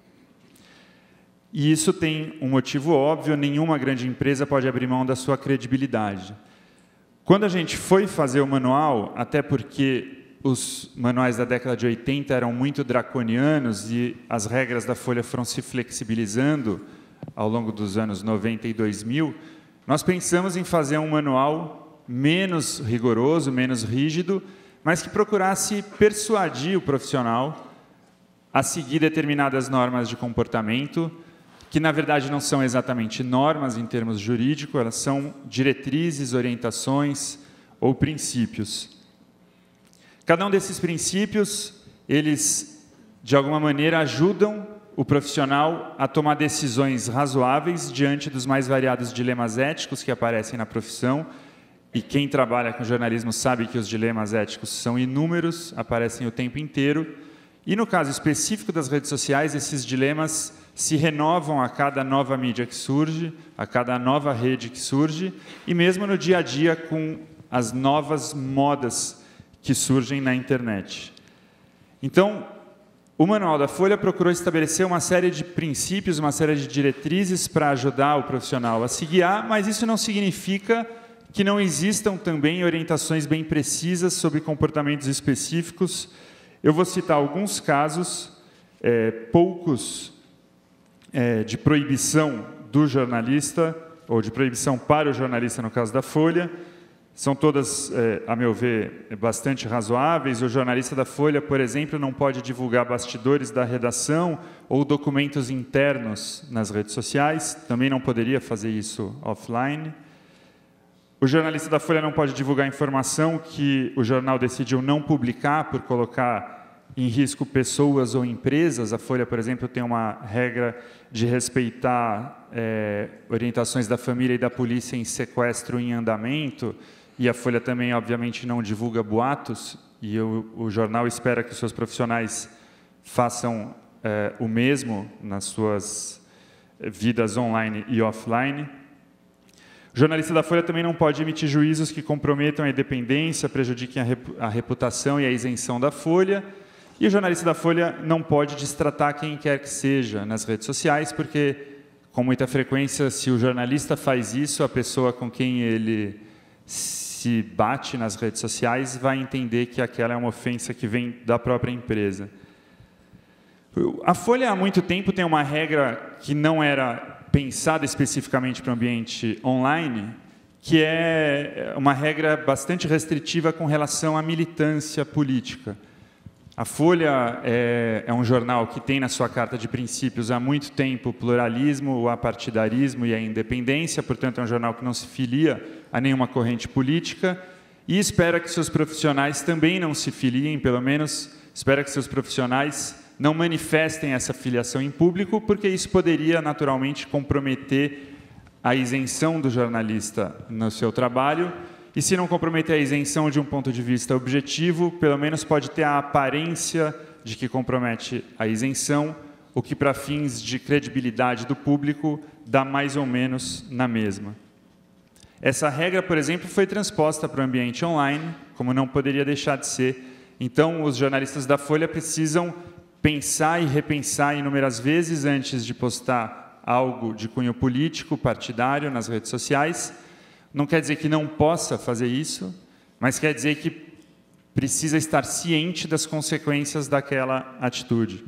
E isso tem um motivo óbvio: nenhuma grande empresa pode abrir mão da sua credibilidade. Quando a gente foi fazer o manual, até porque os manuais da década de 80 eram muito draconianos e as regras da Folha foram se flexibilizando ao longo dos anos 90 e 2000, nós pensamos em fazer um manual menos rigoroso, menos rígido, mas que procurasse persuadir o profissional a seguir determinadas normas de comportamento, que na verdade não são exatamente normas em termos jurídicos, elas são diretrizes, orientações ou princípios. Cada um desses princípios, eles de alguma maneira ajudam o profissional a tomar decisões razoáveis diante dos mais variados dilemas éticos que aparecem na profissão. E quem trabalha com jornalismo sabe que os dilemas éticos são inúmeros, aparecem o tempo inteiro. E no caso específico das redes sociais, esses dilemas se renovam a cada nova mídia que surge, a cada nova rede que surge, e mesmo no dia a dia com as novas modas que surgem na internet. Então, o Manual da Folha procurou estabelecer uma série de princípios, uma série de diretrizes para ajudar o profissional a se guiar, mas isso não significa que não existam também orientações bem precisas sobre comportamentos específicos. Eu vou citar alguns casos, poucos, de proibição do jornalista, ou de proibição para o jornalista no caso da Folha. São todas, a meu ver, bastante razoáveis. O jornalista da Folha, por exemplo, não pode divulgar bastidores da redação ou documentos internos nas redes sociais. Também não poderia fazer isso offline. O jornalista da Folha não pode divulgar informação que o jornal decidiu não publicar por colocar em risco pessoas ou empresas. A Folha, por exemplo, tem uma regra de respeitar orientações da família e da polícia em sequestro em andamento, e a Folha também, obviamente, não divulga boatos, e o jornal espera que os seus profissionais façam o mesmo nas suas vidas online e offline. O jornalista da Folha também não pode emitir juízos que comprometam a independência, prejudiquem a reputação e a isenção da Folha. E o jornalista da Folha não pode destratar quem quer que seja nas redes sociais, porque, com muita frequência, se o jornalista faz isso, a pessoa com quem ele se bate nas redes sociais vai entender que aquela é uma ofensa que vem da própria empresa. A Folha, há muito tempo, tem uma regra que não era pensada especificamente para o ambiente online, que é uma regra bastante restritiva com relação à militância política. A Folha é um jornal que tem na sua carta de princípios há muito tempo o pluralismo, o apartidarismo e a independência, portanto é um jornal que não se filia a nenhuma corrente política e espera que seus profissionais também não se filiem, pelo menos espera que seus profissionais não manifestem essa filiação em público, porque isso poderia naturalmente comprometer a isenção do jornalista no seu trabalho. E se não comprometer a isenção de um ponto de vista objetivo, pelo menos pode ter a aparência de que compromete a isenção, o que para fins de credibilidade do público dá mais ou menos na mesma. Essa regra, por exemplo, foi transposta para o ambiente online, como não poderia deixar de ser. Então, os jornalistas da Folha precisam pensar e repensar inúmeras vezes antes de postar algo de cunho político, partidário nas redes sociais. Não quer dizer que não possa fazer isso, mas quer dizer que precisa estar ciente das consequências daquela atitude.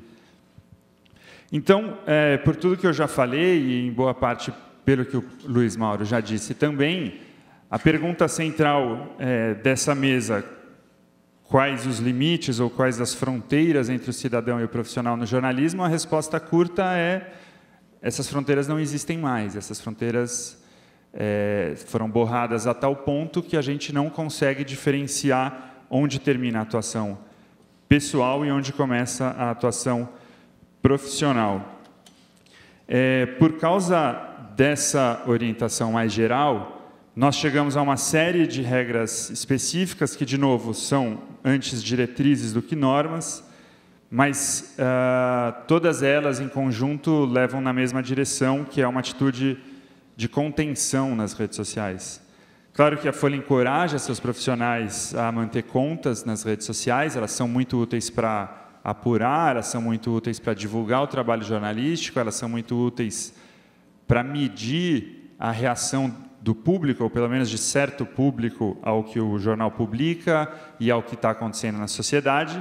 Então, por tudo que eu já falei, e em boa parte pelo que o Luiz Mauro já disse também, a pergunta central dessa mesa, quais os limites ou quais as fronteiras entre o cidadão e o profissional no jornalismo, a resposta curta é: essas fronteiras não existem mais, essas fronteiras foram borradas a tal ponto que a gente não consegue diferenciar onde termina a atuação pessoal e onde começa a atuação profissional. Por causa dessa orientação mais geral, nós chegamos a uma série de regras específicas que, de novo, são antes diretrizes do que normas, mas todas elas, em conjunto, levam na mesma direção, que é uma atitude de contenção nas redes sociais. Claro que a Folha encoraja seus profissionais a manter contas nas redes sociais, elas são muito úteis para apurar, elas são muito úteis para divulgar o trabalho jornalístico, elas são muito úteis para medir a reação do público, ou pelo menos de certo público, ao que o jornal publica e ao que está acontecendo na sociedade.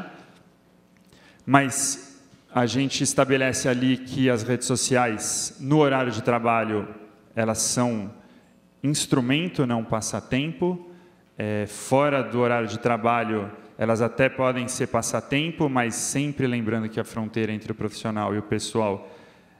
Mas a gente estabelece ali que as redes sociais, no horário de trabalho, elas são instrumento, não passatempo. Fora do horário de trabalho, elas até podem ser passatempo, mas sempre lembrando que a fronteira entre o profissional e o pessoal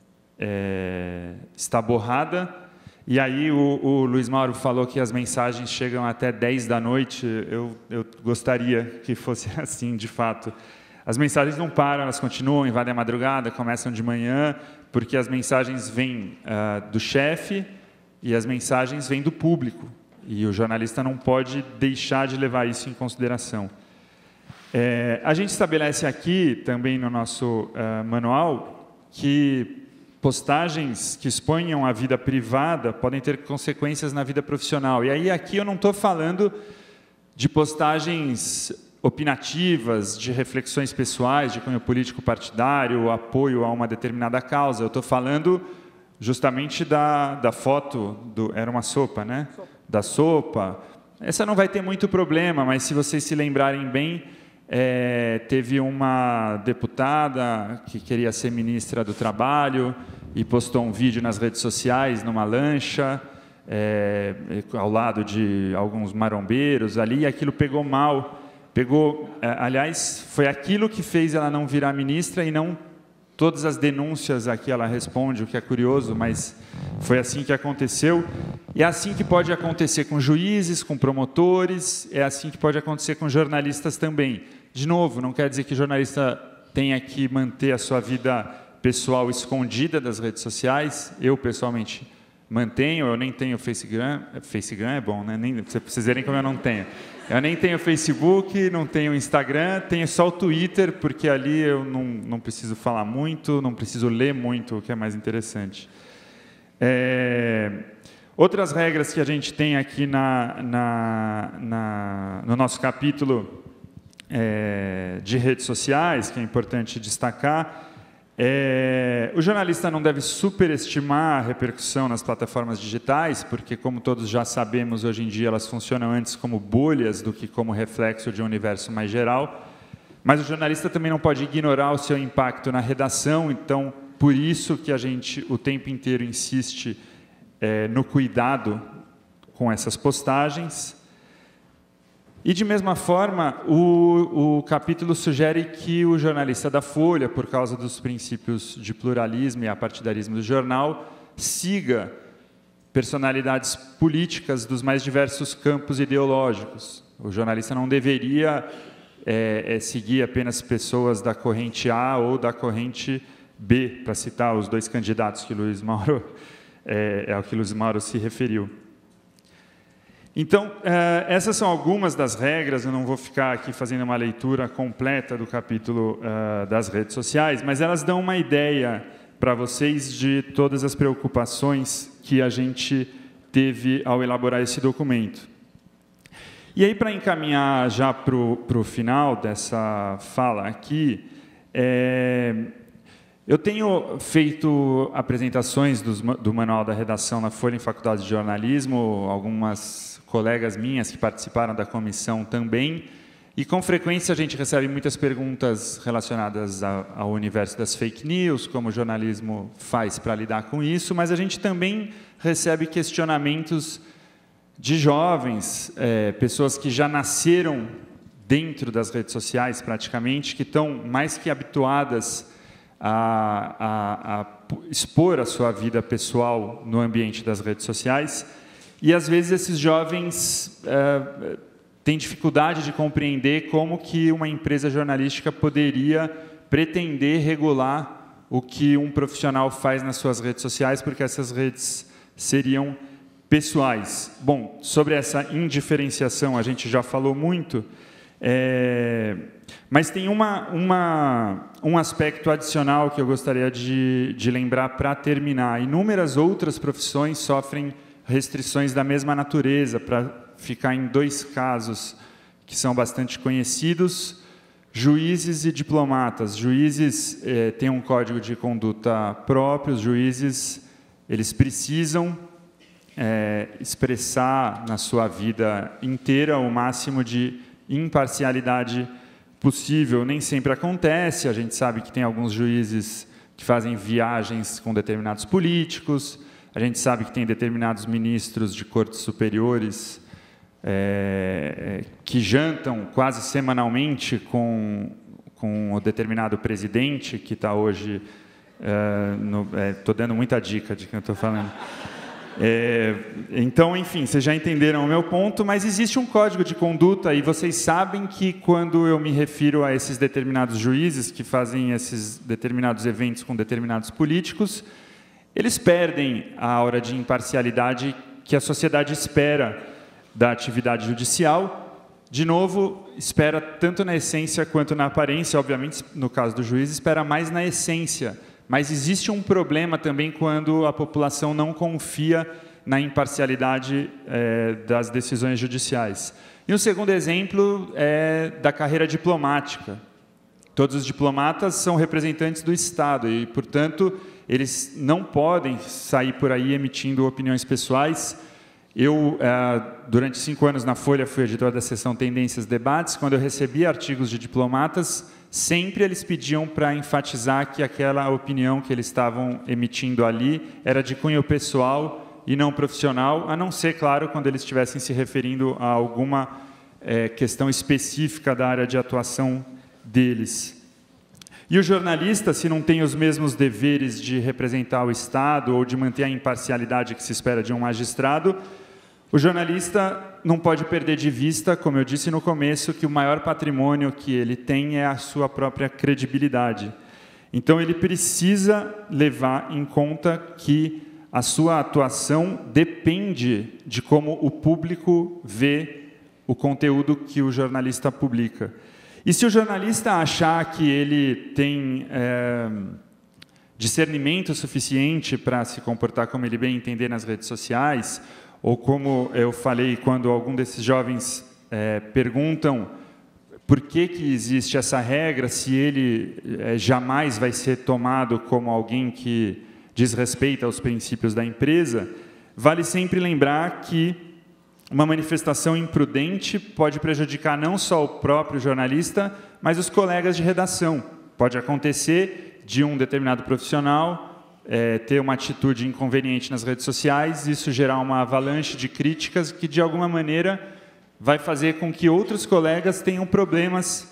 está borrada. E aí o Luiz Mauro falou que as mensagens chegam até 10 da noite. Eu gostaria que fosse assim, de fato. As mensagens não param, elas continuam, invadem a madrugada, começam de manhã, porque as mensagens vêm do chefe e as mensagens vêm do público. E o jornalista não pode deixar de levar isso em consideração. A gente estabelece aqui, também no nosso manual, que postagens que exponham a vida privada podem ter consequências na vida profissional. E aí, aqui eu não estou falando de postagens opinativas, de reflexões pessoais, de cunho político partidário, apoio a uma determinada causa. Eu estou falando justamente da foto, era uma sopa, né? Da sopa. Essa não vai ter muito problema, mas se vocês se lembrarem bem, teve uma deputada que queria ser ministra do Trabalho e postou um vídeo nas redes sociais, numa lancha, ao lado de alguns marombeiros ali, e aquilo pegou mal. Aliás, foi aquilo que fez ela não virar ministra e não todas as denúncias a que ela responde, o que é curioso, mas foi assim que aconteceu. E é assim que pode acontecer com juízes, com promotores, é assim que pode acontecer com jornalistas também. De novo, não quer dizer que o jornalista tenha que manter a sua vida pessoal escondida das redes sociais. Eu, pessoalmente, mantenho, eu nem tenho Facegram. Facegram é bom, né? Pra vocês verem como eu não tenho. Eu nem tenho Facebook, não tenho Instagram, tenho só o Twitter, porque ali eu não preciso falar muito, não preciso ler muito, o que é mais interessante. Outras regras que a gente tem aqui no nosso capítulo de redes sociais, que é importante destacar, o jornalista não deve superestimar a repercussão nas plataformas digitais, porque, como todos já sabemos, hoje em dia elas funcionam antes como bolhas do que como reflexo de um universo mais geral. Mas o jornalista também não pode ignorar o seu impacto na redação, então, por isso que a gente o tempo inteiro insiste no cuidado com essas postagens. E, de mesma forma, o capítulo sugere que o jornalista da Folha, por causa dos princípios de pluralismo e apartidarismo do jornal, siga personalidades políticas dos mais diversos campos ideológicos. O jornalista não deveria seguir apenas pessoas da corrente A ou da corrente B, para citar os dois candidatos que Luiz Mauro, ao que Luiz Mauro se referiu. Então, essas são algumas das regras, eu não vou ficar aqui fazendo uma leitura completa do capítulo das redes sociais, mas elas dão uma ideia para vocês de todas as preocupações que a gente teve ao elaborar esse documento. E aí, para encaminhar já para o final dessa fala aqui, eu tenho feito apresentações do Manual da Redação na Folha em Faculdade de Jornalismo, algumas colegas minhas que participaram da comissão também, e com frequência a gente recebe muitas perguntas relacionadas ao universo das fake news, como o jornalismo faz para lidar com isso, mas a gente também recebe questionamentos de jovens, pessoas que já nasceram dentro das redes sociais praticamente, que estão mais que habituadas a expor a sua vida pessoal no ambiente das redes sociais. E, às vezes, esses jovens têm dificuldade de compreender como que uma empresa jornalística poderia pretender regular o que um profissional faz nas suas redes sociais, porque essas redes seriam pessoais. Bom, sobre essa indiferenciação a gente já falou muito, mas tem um aspecto adicional que eu gostaria de lembrar para terminar. Inúmeras outras profissões sofrem restrições da mesma natureza, para ficar em 2 casos que são bastante conhecidos: juízes e diplomatas. Juízes têm um código de conduta próprio, os juízes eles precisam expressar na sua vida inteira o máximo de imparcialidade possível. Nem sempre acontece, a gente sabe que tem alguns juízes que fazem viagens com determinados políticos, a gente sabe que tem determinados ministros de cortes superiores que jantam quase semanalmente com o determinado presidente, que está hoje... Estou dando muita dica de quem eu estou falando. Então, enfim, vocês já entenderam o meu ponto, mas existe um código de conduta, e vocês sabem que, quando eu me refiro a esses determinados juízes que fazem esses determinados eventos com determinados políticos, eles perdem a aura de imparcialidade que a sociedade espera da atividade judicial. De novo, espera tanto na essência quanto na aparência. Obviamente, no caso do juiz, espera mais na essência. Mas existe um problema também quando a população não confia na imparcialidade das decisões judiciais. E o segundo exemplo é da carreira diplomática. Todos os diplomatas são representantes do Estado e, portanto, eles não podem sair por aí emitindo opiniões pessoais. Eu, durante 5 anos na Folha, fui editor da seção Tendências Debates. Quando eu recebia artigos de diplomatas, sempre eles pediam para enfatizar que aquela opinião que eles estavam emitindo ali era de cunho pessoal e não profissional, a não ser, claro, quando eles estivessem se referindo a alguma questão específica da área de atuação deles. E o jornalista, se não tem os mesmos deveres de representar o Estado ou de manter a imparcialidade que se espera de um magistrado, o jornalista não pode perder de vista, como eu disse no começo, que o maior patrimônio que ele tem é a sua própria credibilidade. Então, ele precisa levar em conta que a sua atuação depende de como o público vê o conteúdo que o jornalista publica. E se o jornalista achar que ele tem discernimento suficiente para se comportar como ele bem entender nas redes sociais, ou como eu falei, quando algum desses jovens perguntam por que existe essa regra, se ele jamais vai ser tomado como alguém que desrespeita os princípios da empresa, vale sempre lembrar que uma manifestação imprudente pode prejudicar não só o próprio jornalista, mas os colegas de redação. Pode acontecer de um determinado profissional ter uma atitude inconveniente nas redes sociais, isso gerar uma avalanche de críticas que, de alguma maneira, vai fazer com que outros colegas tenham problemas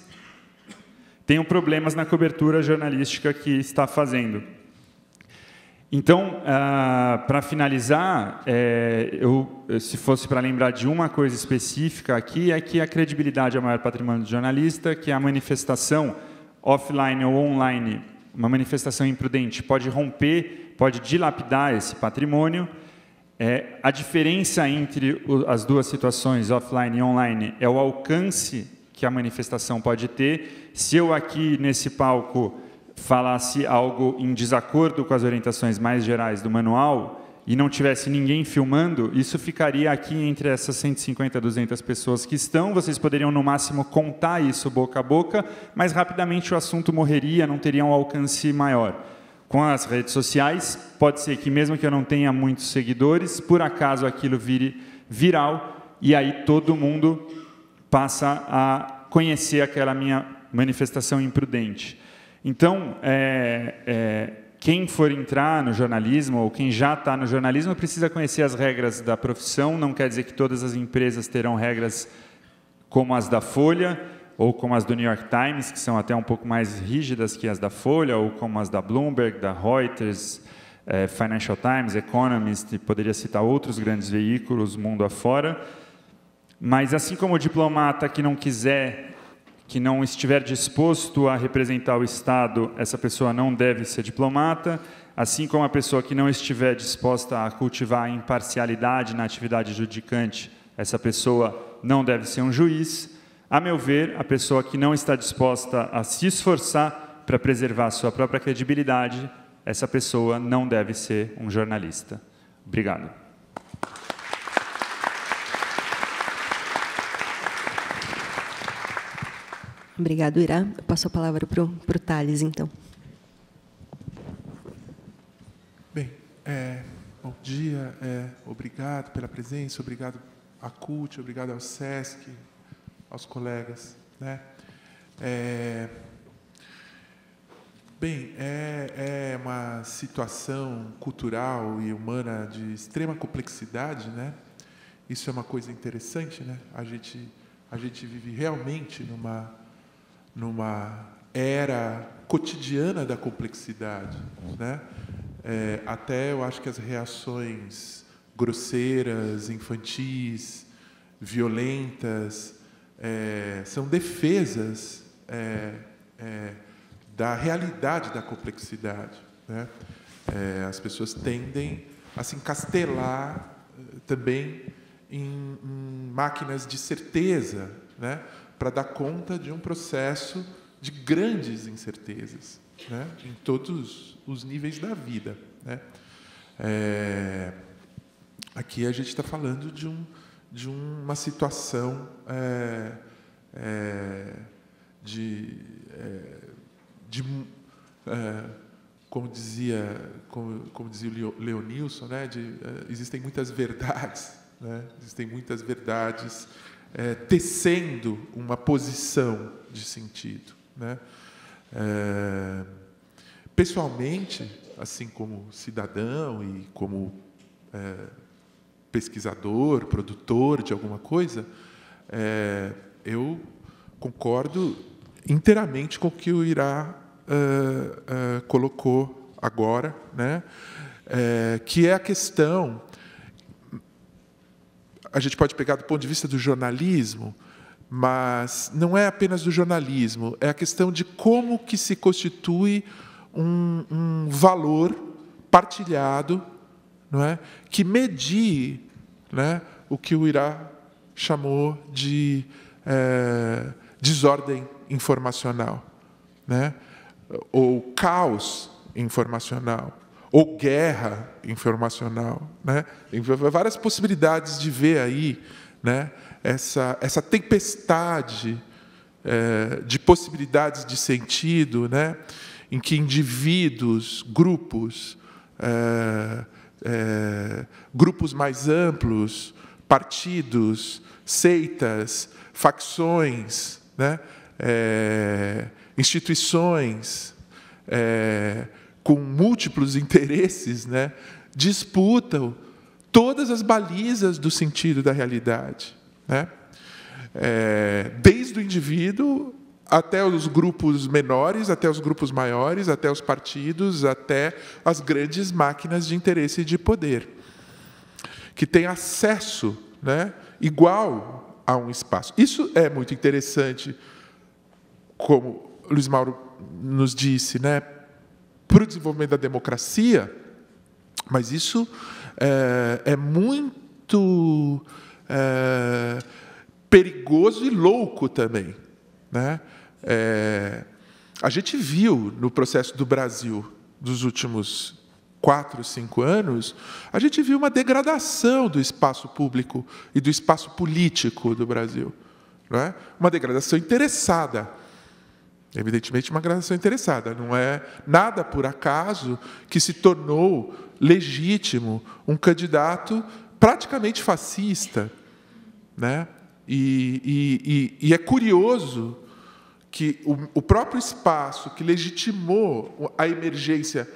na cobertura jornalística que está fazendo. Então, para finalizar, se fosse para lembrar de uma coisa específica aqui, é que a credibilidade é o maior patrimônio do jornalista, que a manifestação offline ou online, uma manifestação imprudente, pode romper, pode dilapidar esse patrimônio. A diferença entre as duas situações, offline e online, é o alcance que a manifestação pode ter. Se eu aqui, nesse palco, falasse algo em desacordo com as orientações mais gerais do manual e não tivesse ninguém filmando, isso ficaria aqui entre essas 150, 200 pessoas que estão. Vocês poderiam, no máximo, contar isso boca a boca, mas rapidamente o assunto morreria, não teria um alcance maior. Com as redes sociais, pode ser que, mesmo que eu não tenha muitos seguidores, por acaso aquilo vire viral, e aí todo mundo passa a conhecer aquela minha manifestação imprudente. Então, quem for entrar no jornalismo, ou quem já está no jornalismo, precisa conhecer as regras da profissão. Não quer dizer que todas as empresas terão regras como as da Folha, ou como as do New York Times, que são até um pouco mais rígidas que as da Folha, ou como as da Bloomberg, da Reuters, Financial Times, Economist, e poderia citar outros grandes veículos mundo afora. Mas, assim como o diplomata que não quiser que não estiver disposto a representar o Estado, essa pessoa não deve ser diplomata, assim como a pessoa que não estiver disposta a cultivar a imparcialidade na atividade judicante, essa pessoa não deve ser um juiz. A meu ver, a pessoa que não está disposta a se esforçar para preservar a sua própria credibilidade, essa pessoa não deve ser um jornalista. Obrigado. Obrigado, Irá. Eu passo a palavra para o Thales, então. Bem, bom dia, obrigado pela presença, obrigado à CUT, obrigado ao SESC, aos colegas, né? Bem, é uma situação cultural e humana de extrema complexidade, né? Isso é uma coisa interessante, né? A gente vive realmente numa era cotidiana da complexidade, né? Até eu acho que as reações grosseiras, infantis, violentas, são defesas da realidade da complexidade, né? As pessoas tendem a se encastelar também em máquinas de certeza, né? Para dar conta de um processo de grandes incertezas, né? Em todos os níveis da vida, né? Aqui a gente está falando de uma situação como dizia o Leonilson, né? Existem muitas verdades, né? Existem muitas verdades tecendo uma posição de sentido, né? Pessoalmente, assim como cidadão e como pesquisador, produtor de alguma coisa, eu concordo inteiramente com o que o Irá colocou agora, né? Que é a questão. A gente pode pegar do ponto de vista do jornalismo, mas não é apenas do jornalismo, é a questão de como que se constitui um valor partilhado, não é? Que medie, né, o que o Irá chamou de desordem informacional, né? Ou caos informacional, ou guerra informacional, né? Tem várias possibilidades de ver aí, né, essa tempestade de possibilidades de sentido, né, em que indivíduos, grupos mais amplos, partidos, seitas, facções, né, instituições com múltiplos interesses, né, disputam todas as balizas do sentido da realidade, né? Desde o indivíduo até os grupos menores, até os grupos maiores, até os partidos, até as grandes máquinas de interesse e de poder, que têm acesso, né, igual a um espaço. Isso é muito interessante, como Luiz Mauro nos disse, né, para o desenvolvimento da democracia, mas isso é muito perigoso e louco também, né? A gente viu no processo do Brasil dos últimos 4, 5 anos, a gente viu uma degradação do espaço público e do espaço político do Brasil, não é? Uma degradação interessada. Evidentemente, uma degradação interessada. Não é nada por acaso que se tornou legítimo um candidato praticamente fascista, né? E é curioso que o próprio espaço que legitimou a emergência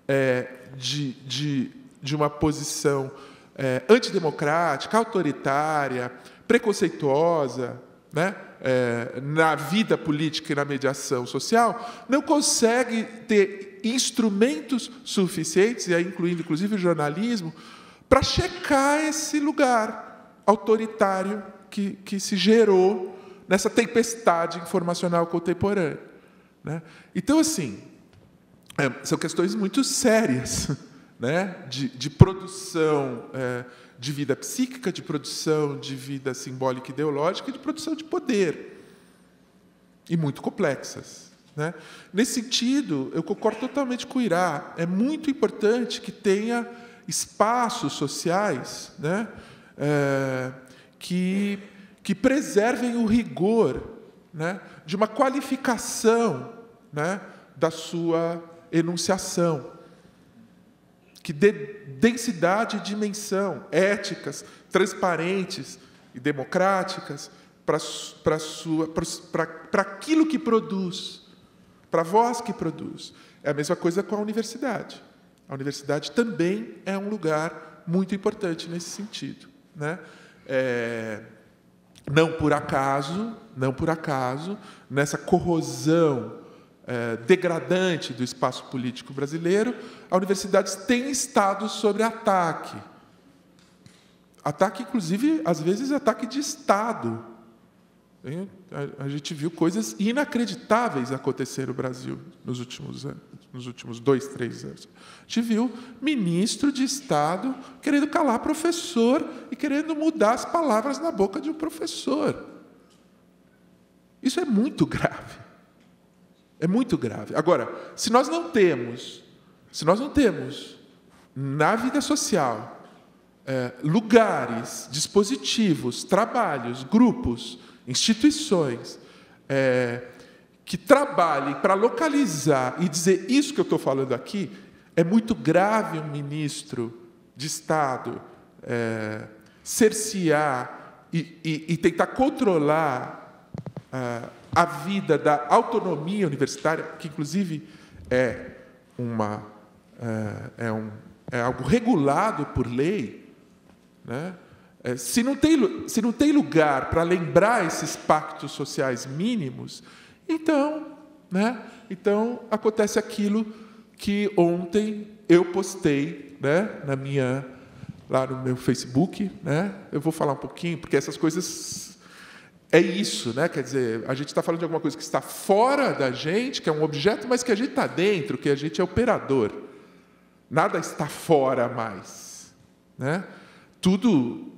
de uma posição antidemocrática, autoritária, preconceituosa, né, na vida política e na mediação social, não consegue ter instrumentos suficientes, e aí incluindo inclusive o jornalismo, para checar esse lugar autoritário que se gerou nessa tempestade informacional contemporânea, né? Então, assim, são questões muito sérias, né? De produção de vida psíquica, de produção de vida simbólica e ideológica, e de produção de poder, e muito complexas, né? Nesse sentido, eu concordo totalmente com o Irá. É muito importante que tenha espaços sociais, né? Que preservem o rigor, né? De uma qualificação, né? Da sua enunciação, que dê densidade e dimensão, éticas, transparentes e democráticas para aquilo que produz, para a voz que produz. É a mesma coisa com a universidade. A universidade também é um lugar muito importante nesse sentido, né? Não por acaso, nessa corrosão degradante do espaço político brasileiro, a universidade tem estado sob ataque. Ataque, inclusive, às vezes, ataque de Estado. A gente viu coisas inacreditáveis acontecer no Brasil nos últimos anos, nos últimos 2, 3 anos. A gente viu ministro de Estado querendo calar professor e querendo mudar as palavras na boca de um professor. Isso é muito grave. É muito grave. Agora, se nós não temos na vida social lugares, dispositivos, trabalhos, grupos, instituições que trabalhem para localizar e dizer isso que eu estou falando aqui, é muito grave um ministro de Estado cercear e tentar controlar a vida da autonomia universitária, que, inclusive, é algo regulado por lei, né? Se não tem lugar para lembrar esses pactos sociais mínimos, então acontece aquilo que ontem eu postei, né, lá no meu Facebook, né? Eu vou falar um pouquinho, porque essas coisas... É isso, né? Quer dizer, a gente está falando de alguma coisa que está fora da gente, que é um objeto, mas que a gente está dentro, que a gente é operador. Nada está fora mais, né? Tudo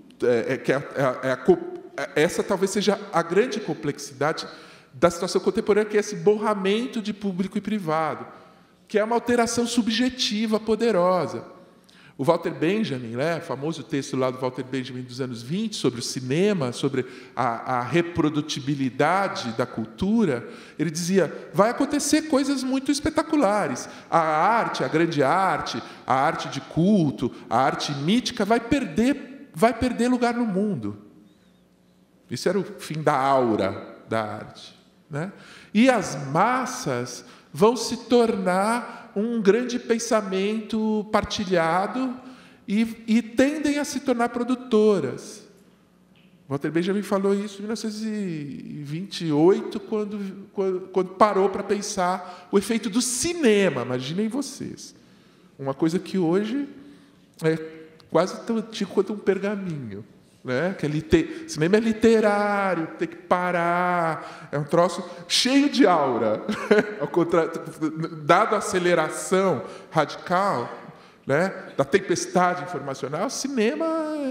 essa talvez seja a grande complexidade da situação contemporânea, que é esse borramento de público e privado, que é uma alteração subjetiva poderosa. O Walter Benjamin, né, famoso texto lá do Walter Benjamin dos anos 20, sobre o cinema, sobre a reprodutibilidade da cultura, ele dizia, vai acontecer coisas muito espetaculares. A arte, a grande arte, a arte de culto, a arte mítica vai perder lugar no mundo. Isso era o fim da aura da arte, né? E as massas vão se tornar um grande pensamento partilhado e tendem a se tornar produtoras. Walter Benjamin falou isso em 1928, quando parou para pensar o efeito do cinema. Imaginem vocês. Uma coisa que hoje é quase tão antigo quanto um pergaminho, né? Cinema é literário, tem que parar, é um troço cheio de aura. Dado a aceleração radical, né, da tempestade informacional, cinema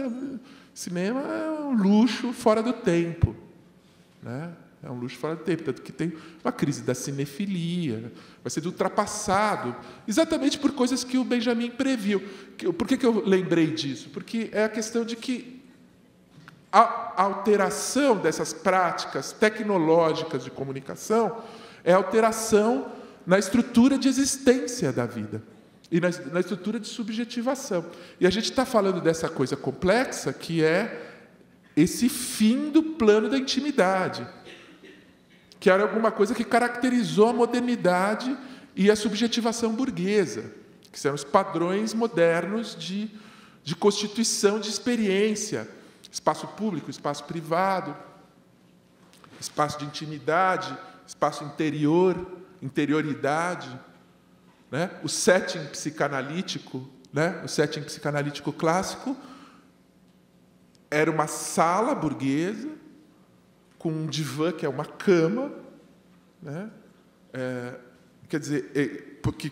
é um luxo fora do tempo, né? É um luxo fora do tempo, tanto que tem uma crise da cinefilia, vai ser ultrapassado, exatamente por coisas que o Benjamin previu. Por que eu lembrei disso? Porque é a questão de que a alteração dessas práticas tecnológicas de comunicação é alteração na estrutura de existência da vida e na estrutura de subjetivação. E a gente está falando dessa coisa complexa que é esse fim do plano da intimidade, que era alguma coisa que caracterizou a modernidade e a subjetivação burguesa, que são os padrões modernos de constituição de experiência, espaço público, espaço privado, espaço de intimidade, espaço interior, interioridade, né? O setting psicanalítico, né? O setting psicanalítico clássico era uma sala burguesa com um divã, que é uma cama, né? Quer dizer, que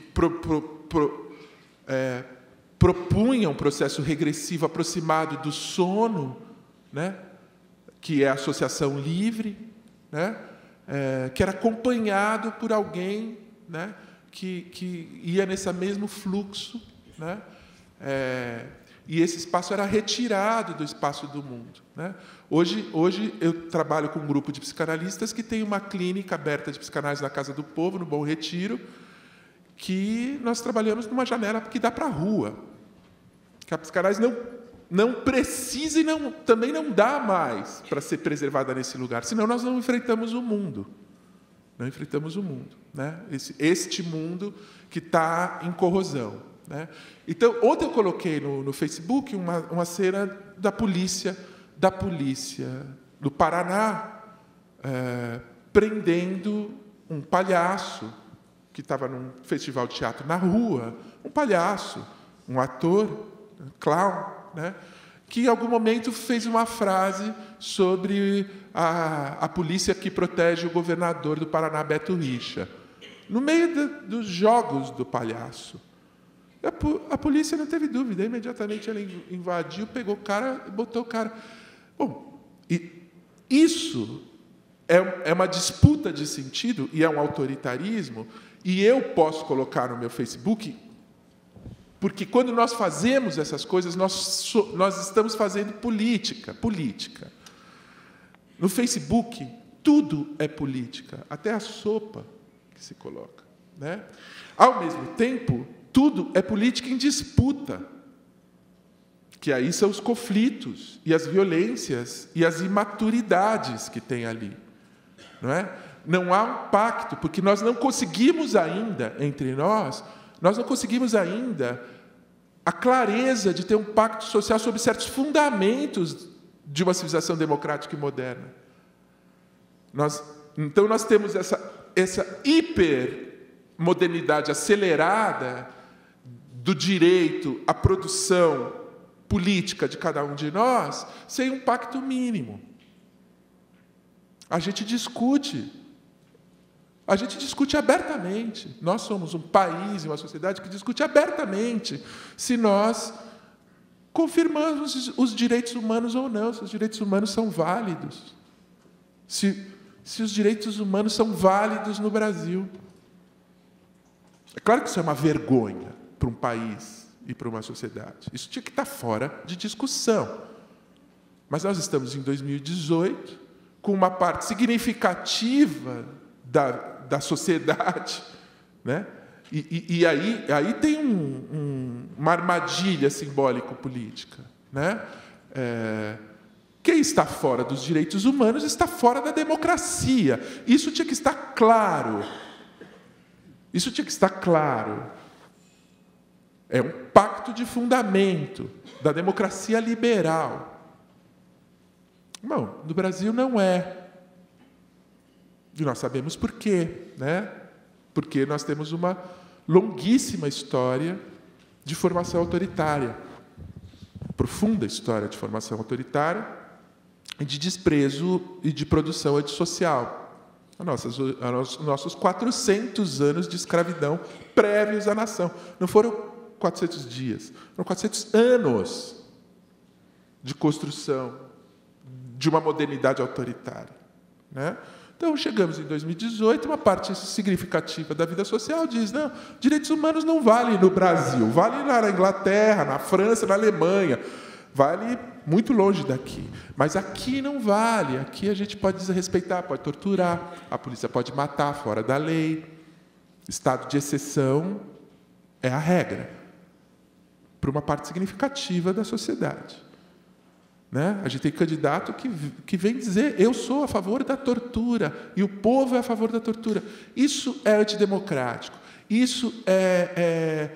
propunha um processo regressivo aproximado do sono, né? Que é a associação livre, né? Que era acompanhado por alguém, né? Que ia nesse mesmo fluxo, né? E esse espaço era retirado do espaço do mundo, né? Hoje eu trabalho com um grupo de psicanalistas que tem uma clínica aberta de psicanálise na Casa do Povo, no Bom Retiro, que nós trabalhamos numa janela que dá para a rua, que a psicanálise não precisa e também não dá mais para ser preservada nesse lugar, senão nós não enfrentamos o mundo. Não enfrentamos o mundo, né? Este mundo que está em corrosão, né? Então, ontem eu coloquei no Facebook uma cena da polícia do Paraná prendendo um palhaço que estava num festival de teatro na rua, um palhaço, um ator, um clown, né? Que em algum momento fez uma frase sobre a polícia que protege o governador do Paraná, Beto Richa, no meio dos jogos do palhaço. A polícia não teve dúvida, imediatamente ela invadiu, pegou o cara e botou o cara. Bom, isso é uma disputa de sentido e é um autoritarismo, e eu posso colocar no meu Facebook, porque quando nós fazemos essas coisas, nós estamos fazendo política. No Facebook, tudo é política, até a sopa que se coloca, né? Ao mesmo tempo, tudo é política em disputa, que aí são os conflitos e as violências e as imaturidades que tem ali, não é? Não há um pacto, porque nós não conseguimos ainda, entre nós não conseguimos ainda a clareza de ter um pacto social sobre certos fundamentos de uma civilização democrática e moderna. Então, nós temos essa hipermodernidade acelerada do direito à produção política de cada um de nós, sem um pacto mínimo. A gente discute abertamente. Nós somos um país e uma sociedade que discute abertamente se nós confirmamos os direitos humanos ou não, se os direitos humanos são válidos. Se os direitos humanos são válidos no Brasil. É claro que isso é uma vergonha para um país e para uma sociedade. Isso tinha que estar fora de discussão. Mas nós estamos em 2018, com uma parte significativa da sociedade, né? E aí tem uma armadilha simbólico-política, né? Quem está fora dos direitos humanos está fora da democracia. Isso tinha que estar claro. É um pacto de fundamento da democracia liberal. Bom, no Brasil não é. E nós sabemos por quê, né? Porque nós temos uma longuíssima história de formação autoritária, profunda história de formação autoritária e de desprezo e de produção antissocial. Nossos 400 anos de escravidão prévios à nação. Não foram 400 dias, foram 400 anos de construção de uma modernidade autoritária, né? Então, chegamos em 2018, uma parte significativa da vida social diz, não, direitos humanos não valem no Brasil, vale na Inglaterra, na França, na Alemanha, vale muito longe daqui. Mas aqui não vale, aqui a gente pode desrespeitar, pode torturar, a polícia pode matar fora da lei. Estado de exceção é a regra para uma parte significativa da sociedade. Né? A gente tem candidato que vem dizer eu sou a favor da tortura e o povo é a favor da tortura. Isso é antidemocrático. Isso é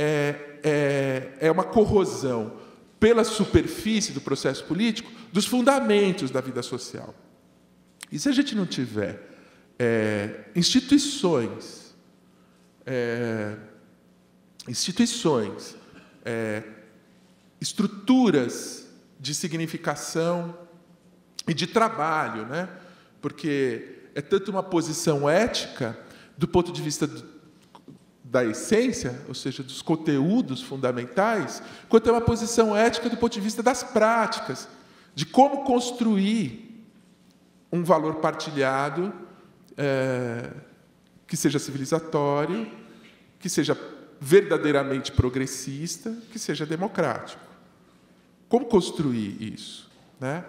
uma corrosão pela superfície do processo político dos fundamentos da vida social. E se a gente não tiver instituições, estruturas de significação e de trabalho, né? porque é tanto uma posição ética, do ponto de vista da essência, ou seja, dos conteúdos fundamentais, quanto é uma posição ética do ponto de vista das práticas, de como construir um valor partilhado que seja civilizatório, que seja verdadeiramente progressista, que seja democrático. Como construir isso, né?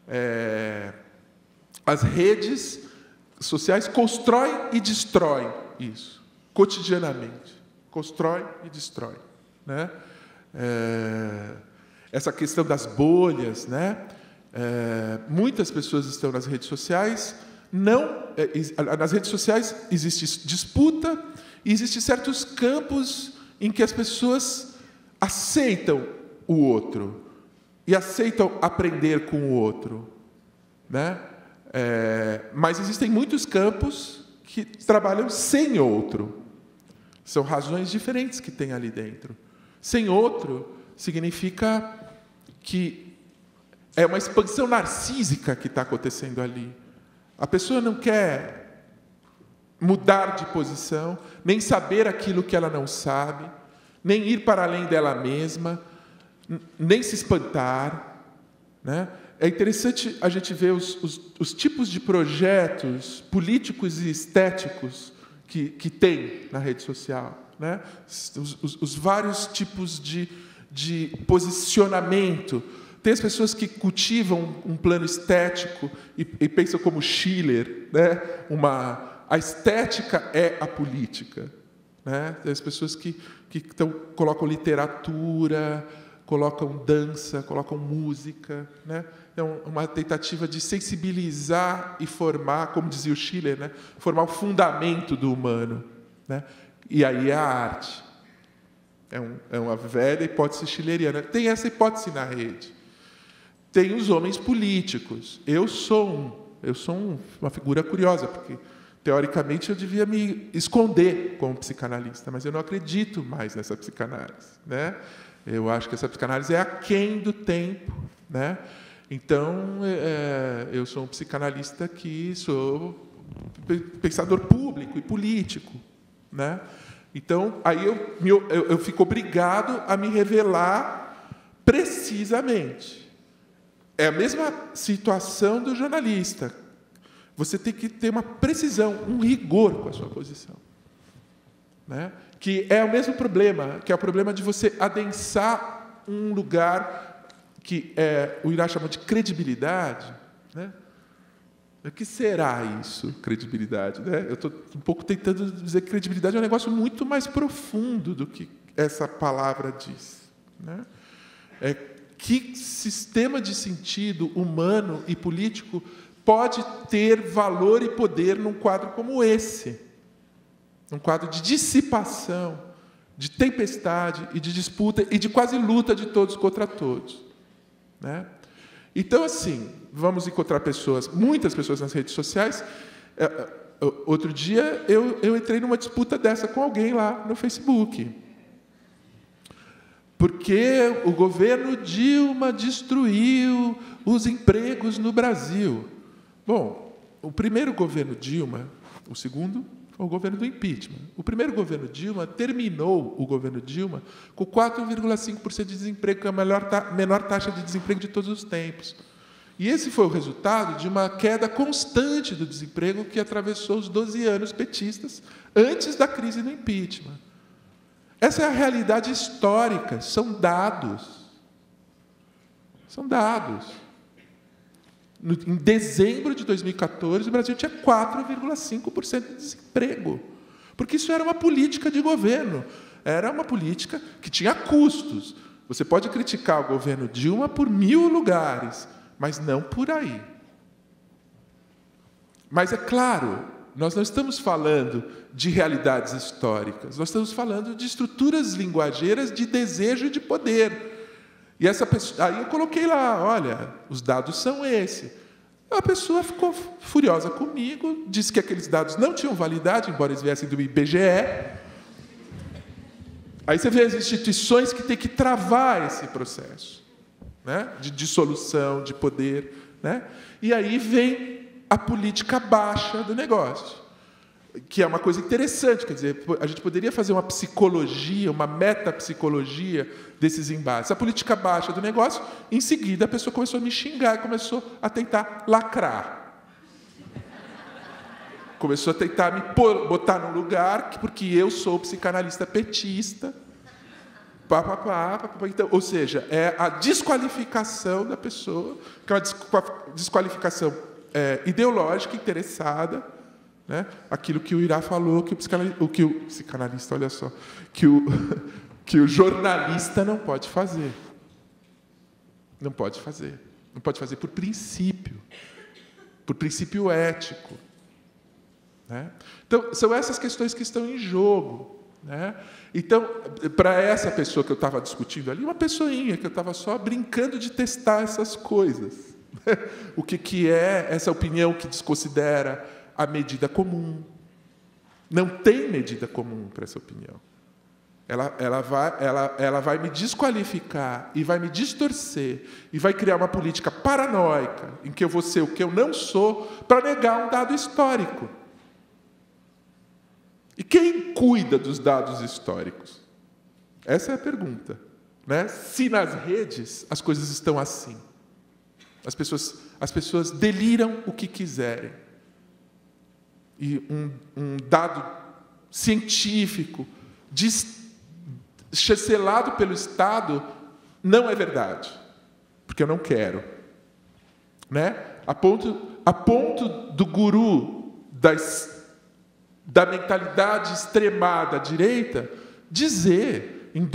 As redes sociais constroem e destroem isso, cotidianamente. Constrói e destrói, né? Essa questão das bolhas, né? Muitas pessoas estão nas redes sociais, nas redes sociais existe disputa e existem certos campos em que as pessoas aceitam o outro e aceitam aprender com o outro, né? Mas existem muitos campos que trabalham sem outro. São razões diferentes que tem ali dentro. Sem outro significa que é uma expansão narcísica que está acontecendo ali. A pessoa não quer mudar de posição, nem saber aquilo que ela não sabe, nem ir para além dela mesma, nem se espantar, né? É interessante a gente ver os tipos de projetos políticos e estéticos que tem na rede social, né? Os vários tipos de posicionamento. Tem as pessoas que cultivam um plano estético e pensam como Schiller, né? A estética é a política, né? Tem as pessoas que colocam literatura, colocam dança, colocam música, né? É uma tentativa de sensibilizar e formar, como dizia o Schiller, né? Formar o fundamento do humano, né? E aí a arte. É uma velha hipótese schilleriana. Tem essa hipótese na rede. Tem os homens políticos. Eu sou uma figura curiosa, porque, teoricamente, eu devia me esconder como psicanalista, mas eu não acredito mais nessa psicanálise, né? Eu acho que essa psicanálise é aquém do tempo, né? Então, eu sou um psicanalista que sou pensador público e político, né? Então, aí eu fico obrigado a me revelar precisamente. É a mesma situação do jornalista. Você tem que ter uma precisão, um rigor com a sua posição, né? Que é o mesmo problema, que é o problema de você adensar um lugar que o Irá chama de credibilidade, né? O que será isso, credibilidade, né? Eu estou um pouco tentando dizer que credibilidade é um negócio muito mais profundo do que essa palavra diz, né? Que sistema de sentido humano e político pode ter valor e poder num quadro como esse? Um quadro de dissipação, de tempestade e de disputa e de quase luta de todos contra todos, né? Então, assim, vamos encontrar muitas pessoas nas redes sociais. Outro dia, eu entrei numa disputa dessa com alguém lá no Facebook. Porque o governo Dilma destruiu os empregos no Brasil. Bom, o primeiro governo Dilma, o segundo foi o governo do impeachment. O primeiro governo Dilma terminou o governo Dilma com 4,5% de desemprego, que é a menor taxa de desemprego de todos os tempos. E esse foi o resultado de uma queda constante do desemprego que atravessou os 12 anos petistas antes da crise do impeachment. Essa é a realidade histórica, são dados. São dados. Em dezembro de 2014, o Brasil tinha 4,5% de desemprego. Porque isso era uma política de governo. Era uma política que tinha custos. Você pode criticar o governo Dilma por 1000 lugares, mas não por aí. Mas, é claro, nós não estamos falando de realidades históricas. Nós estamos falando de estruturas linguageiras de desejo e de poder. E aí eu coloquei lá, olha, os dados são esses. A pessoa ficou furiosa comigo, disse que aqueles dados não tinham validade, embora eles viessem do IBGE. Aí você vê as instituições que têm que travar esse processo, né? De dissolução, de poder, né? E aí vem a política baixa do negócio, que é uma coisa interessante. Quer dizer, a gente poderia fazer uma psicologia, uma metapsicologia desses embates. A política baixa do negócio, em seguida a pessoa começou a me xingar, começou a tentar lacrar. Começou a tentar me botar num lugar, porque eu sou psicanalista petista. Então, ou seja, é a desqualificação da pessoa, que é uma desqualificação ideológica, interessada, né? Aquilo que o Irá falou, que o psicanalista, olha só, que o jornalista não pode fazer. Não pode fazer. Não pode fazer por princípio ético. Né? Então, são essas questões que estão em jogo. Né? Então, para essa pessoa que eu estava discutindo ali, uma pessoinha que eu estava só brincando de testar essas coisas. O que é essa opinião que desconsidera a medida comum? Não tem medida comum para essa opinião. Ela vai me desqualificar e vai me distorcer e vai criar uma política paranoica em que eu vou ser o que eu não sou para negar um dado histórico. E quem cuida dos dados históricos? Essa é a pergunta. Né? Se nas redes as coisas estão assim, as pessoas deliram o que quiserem. E um dado científico selado pelo Estado não é verdade, porque eu não quero. Né? A ponto do guru da mentalidade extremada à direita dizer, em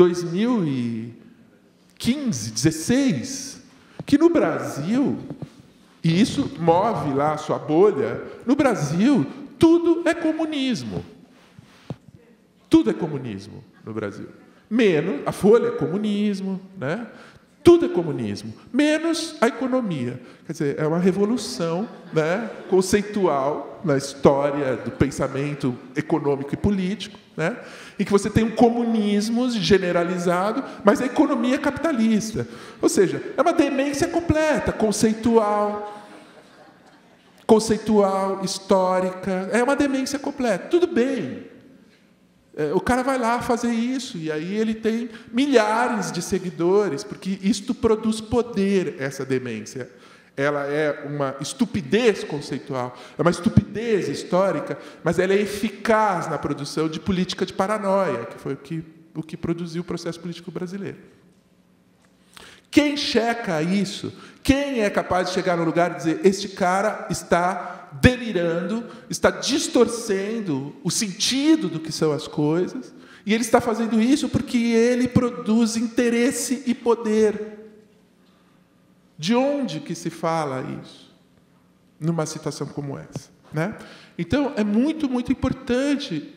2015, 16, que no Brasil, e isso move lá a sua bolha, no Brasil, tudo é comunismo. Tudo é comunismo no Brasil. Menos, a Folha é comunismo, né? Tudo é comunismo, menos a economia. Quer dizer, é uma revolução, né, conceitual na história do pensamento econômico e político, né, em que você tem um comunismo generalizado, mas a economia é capitalista. Ou seja, é uma demência completa, conceitual, histórica, é uma demência completa. Tudo bem. O cara vai lá fazer isso, e aí ele tem milhares de seguidores, porque isto produz poder, essa demência. Ela é uma estupidez conceitual, é uma estupidez histórica, mas ela é eficaz na produção de política de paranoia, que foi o que produziu o processo político brasileiro. Quem checa isso? Quem é capaz de chegar no lugar e dizer: este cara está delirando, está distorcendo o sentido do que são as coisas, e ele está fazendo isso porque ele produz interesse e poder. De onde que se fala isso numa situação como essa? Né? Então, é muito, muito importante.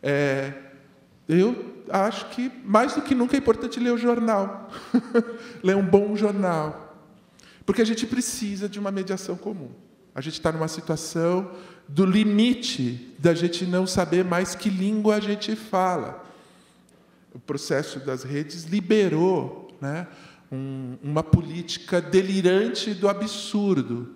Eu acho que, mais do que nunca, é importante ler o jornal. Ler um bom jornal. Porque a gente precisa de uma mediação comum. A gente está numa situação do limite da gente não saber mais que língua a gente fala. O processo das redes liberou, né, uma política delirante do absurdo,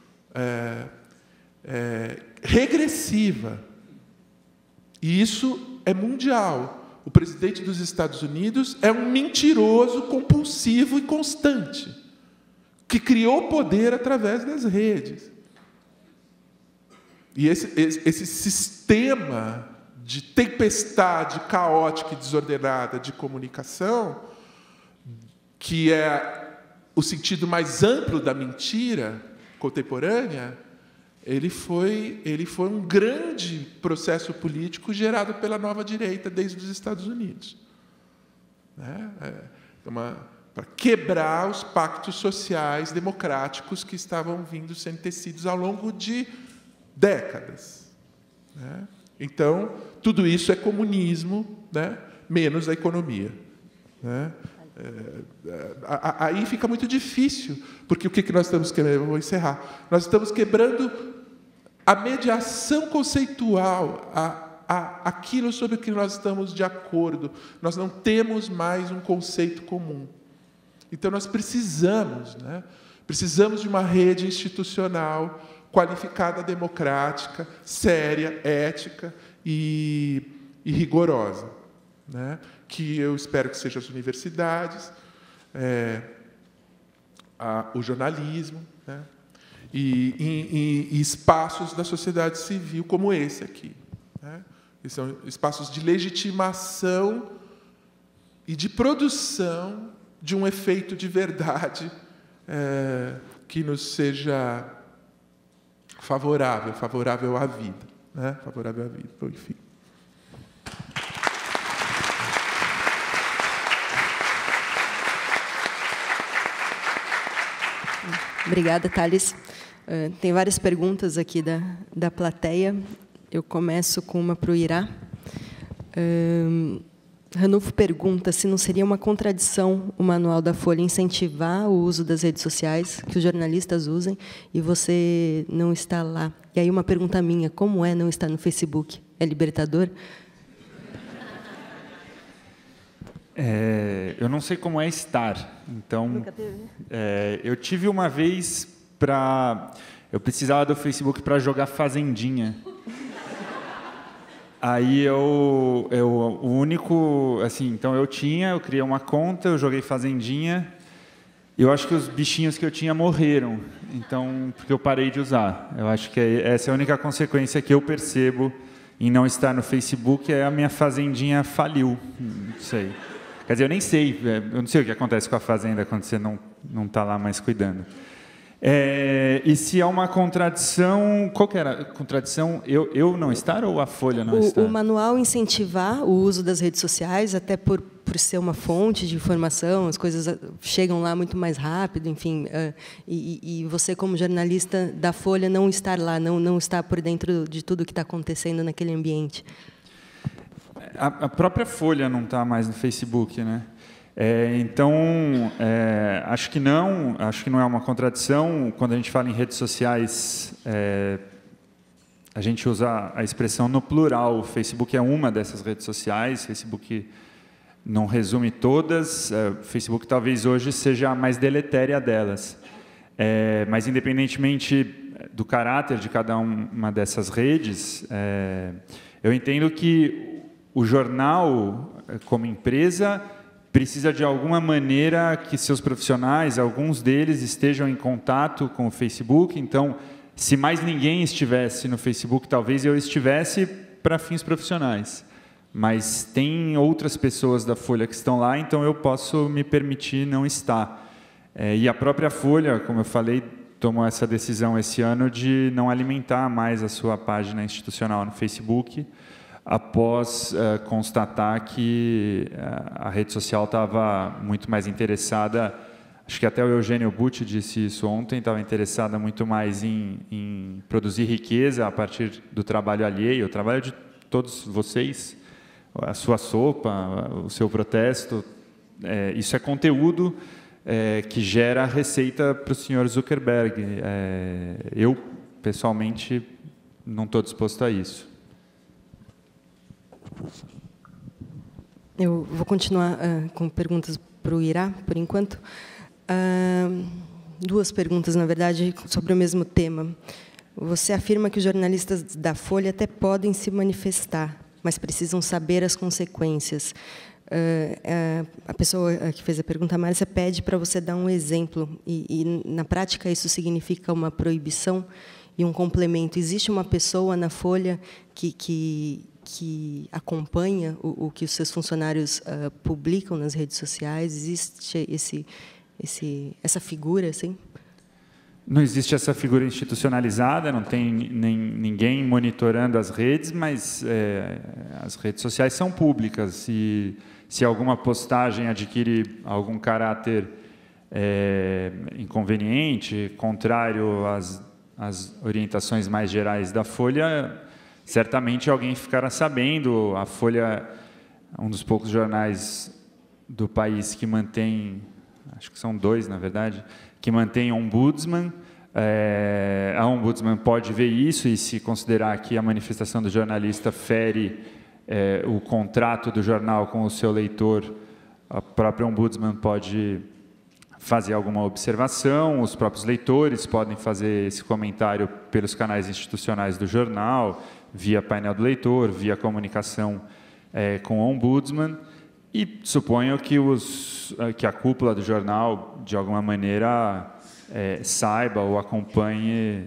regressiva. E isso é mundial. O presidente dos Estados Unidos é um mentiroso compulsivo e constante, que criou poder através das redes. E esse sistema de tempestade caótica e desordenada de comunicação, que é o sentido mais amplo da mentira contemporânea, ele foi um grande processo político gerado pela nova direita desde os Estados Unidos. Né? Para quebrar os pactos sociais democráticos que estavam sendo tecidos ao longo de décadas. Né? Então, tudo isso é comunismo, né? Menos a economia. Né? Aí fica muito difícil, porque o que nós estamos quebrando? Eu vou encerrar. Nós estamos quebrando a mediação conceitual, aquilo sobre o que nós estamos de acordo. Nós não temos mais um conceito comum. Então, nós precisamos, né? Precisamos de uma rede institucional qualificada, democrática, séria, ética e rigorosa, né? Que eu espero que sejam as universidades, o jornalismo, né? E espaços da sociedade civil como esse aqui, né? Que são espaços de legitimação e de produção de um efeito de verdade que nos seja favorável à vida, né? Favorável à vida, enfim. Obrigada, Thales. Tem várias perguntas aqui da plateia. Eu começo com uma para o Irá. Ranulfo pergunta se não seria uma contradição o manual da Folha incentivar o uso das redes sociais, que os jornalistas usem, e você não está lá. E aí uma pergunta minha, como é não estar no Facebook? É libertador? Eu não sei como é estar. Então, nunca teve? Eu tive uma vez eu precisava do Facebook para jogar Fazendinha. Aí o único, assim, então eu criei uma conta, eu joguei Fazendinha. Eu acho que os bichinhos que eu tinha morreram, então porque eu parei de usar. Eu acho que essa é a única consequência que eu percebo em não estar no Facebook, a minha Fazendinha faliu. Não sei. Quer dizer, eu não sei o que acontece com a fazenda quando você não está lá mais cuidando. E se há uma contradição, qual que era a contradição? Eu não estar ou a Folha não estar? O manual incentivar o uso das redes sociais, até por ser uma fonte de informação, as coisas chegam lá muito mais rápido, enfim, e você, como jornalista da Folha, não estar lá, não estar por dentro de tudo que está acontecendo naquele ambiente. A própria Folha não está mais no Facebook, né? Então, acho que não é uma contradição. Quando a gente fala em redes sociais, a gente usa a expressão no plural. O Facebook é uma dessas redes sociais, o Facebook não resume todas, o Facebook talvez hoje seja a mais deletéria delas. Mas, independentemente do caráter de cada uma dessas redes, eu entendo que o jornal, como empresa, precisa, de alguma maneira, que seus profissionais, alguns deles, estejam em contato com o Facebook. Então, se mais ninguém estivesse no Facebook, talvez eu estivesse para fins profissionais. Mas tem outras pessoas da Folha que estão lá, então eu posso me permitir não estar. E a própria Folha, como eu falei, tomou essa decisão esse ano de não alimentar mais a sua página institucional no Facebook, após constatar que a rede social estava muito mais interessada, acho que até o Eugênio Butti disse isso ontem, estava interessada muito mais em produzir riqueza a partir do trabalho alheio, o trabalho de todos vocês, a sua sopa, o seu protesto, isso é conteúdo que gera receita para o senhor Zuckerberg. Eu, pessoalmente, não estou disposto a isso. Eu vou continuar com perguntas para o Irá, por enquanto. Duas perguntas, na verdade, sobre o mesmo tema. Você afirma que os jornalistas da Folha até podem se manifestar, mas precisam saber as consequências. A pessoa que fez a pergunta, a Márcia, pede para você dar um exemplo. E, na prática, isso significa uma proibição e um complemento. Existe uma pessoa na Folha que acompanha o que os seus funcionários publicam nas redes sociais? Existe essa figura, assim? Não existe essa figura institucionalizada, não tem ninguém monitorando as redes, mas as redes sociais são públicas. Se alguma postagem adquire algum caráter inconveniente, contrário às orientações mais gerais da Folha, certamente alguém ficará sabendo. A Folha é um dos poucos jornais do país que mantém, acho que são dois, na verdade, que mantém ombudsman. A ombudsman pode ver isso e, se considerar que a manifestação do jornalista fere o contrato do jornal com o seu leitor, a própria ombudsman pode fazer alguma observação, os próprios leitores podem fazer esse comentário pelos canais institucionais do jornal, via painel do leitor, via comunicação com o ombudsman, e suponho que a cúpula do jornal, de alguma maneira, saiba ou acompanhe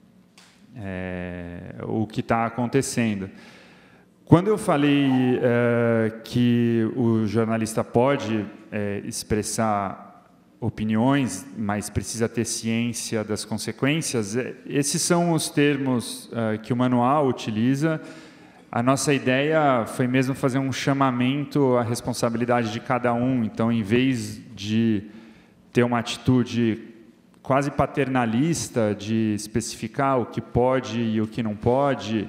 o que está acontecendo. Quando eu falei que o jornalista pode expressar opiniões, mas precisa ter ciência das consequências, esses são os termos que o manual utiliza. A nossa ideia foi mesmo fazer um chamamento à responsabilidade de cada um. Então, em vez de ter uma atitude quase paternalista de especificar o que pode e o que não pode,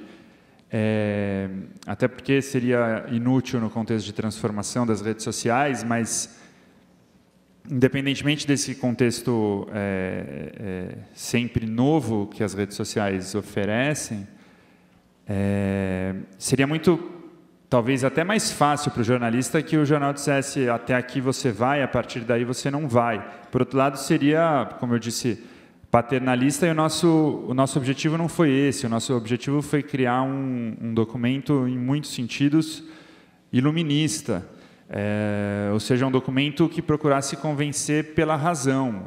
até porque seria inútil no contexto de transformação das redes sociais, mas, independentemente desse contexto sempre novo que as redes sociais oferecem, seria muito, talvez até mais fácil para o jornalista que o jornal dissesse até aqui você vai, a partir daí você não vai. Por outro lado, seria, como eu disse, paternalista, e o nosso objetivo não foi esse. O nosso objetivo foi criar um documento, em muitos sentidos, iluminista, ou seja, um documento que procurasse convencer pela razão.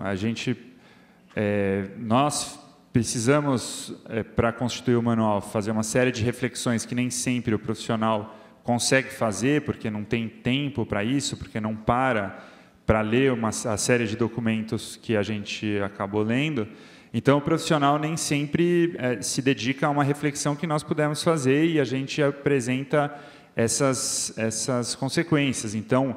Nós precisamos, para constituir o manual, fazer uma série de reflexões que nem sempre o profissional consegue fazer, porque não tem tempo para isso, porque não para ler a série de documentos que a gente acabou lendo. Então, o profissional nem sempre se dedica a uma reflexão que nós pudemos fazer, e a gente apresenta essas consequências. Então,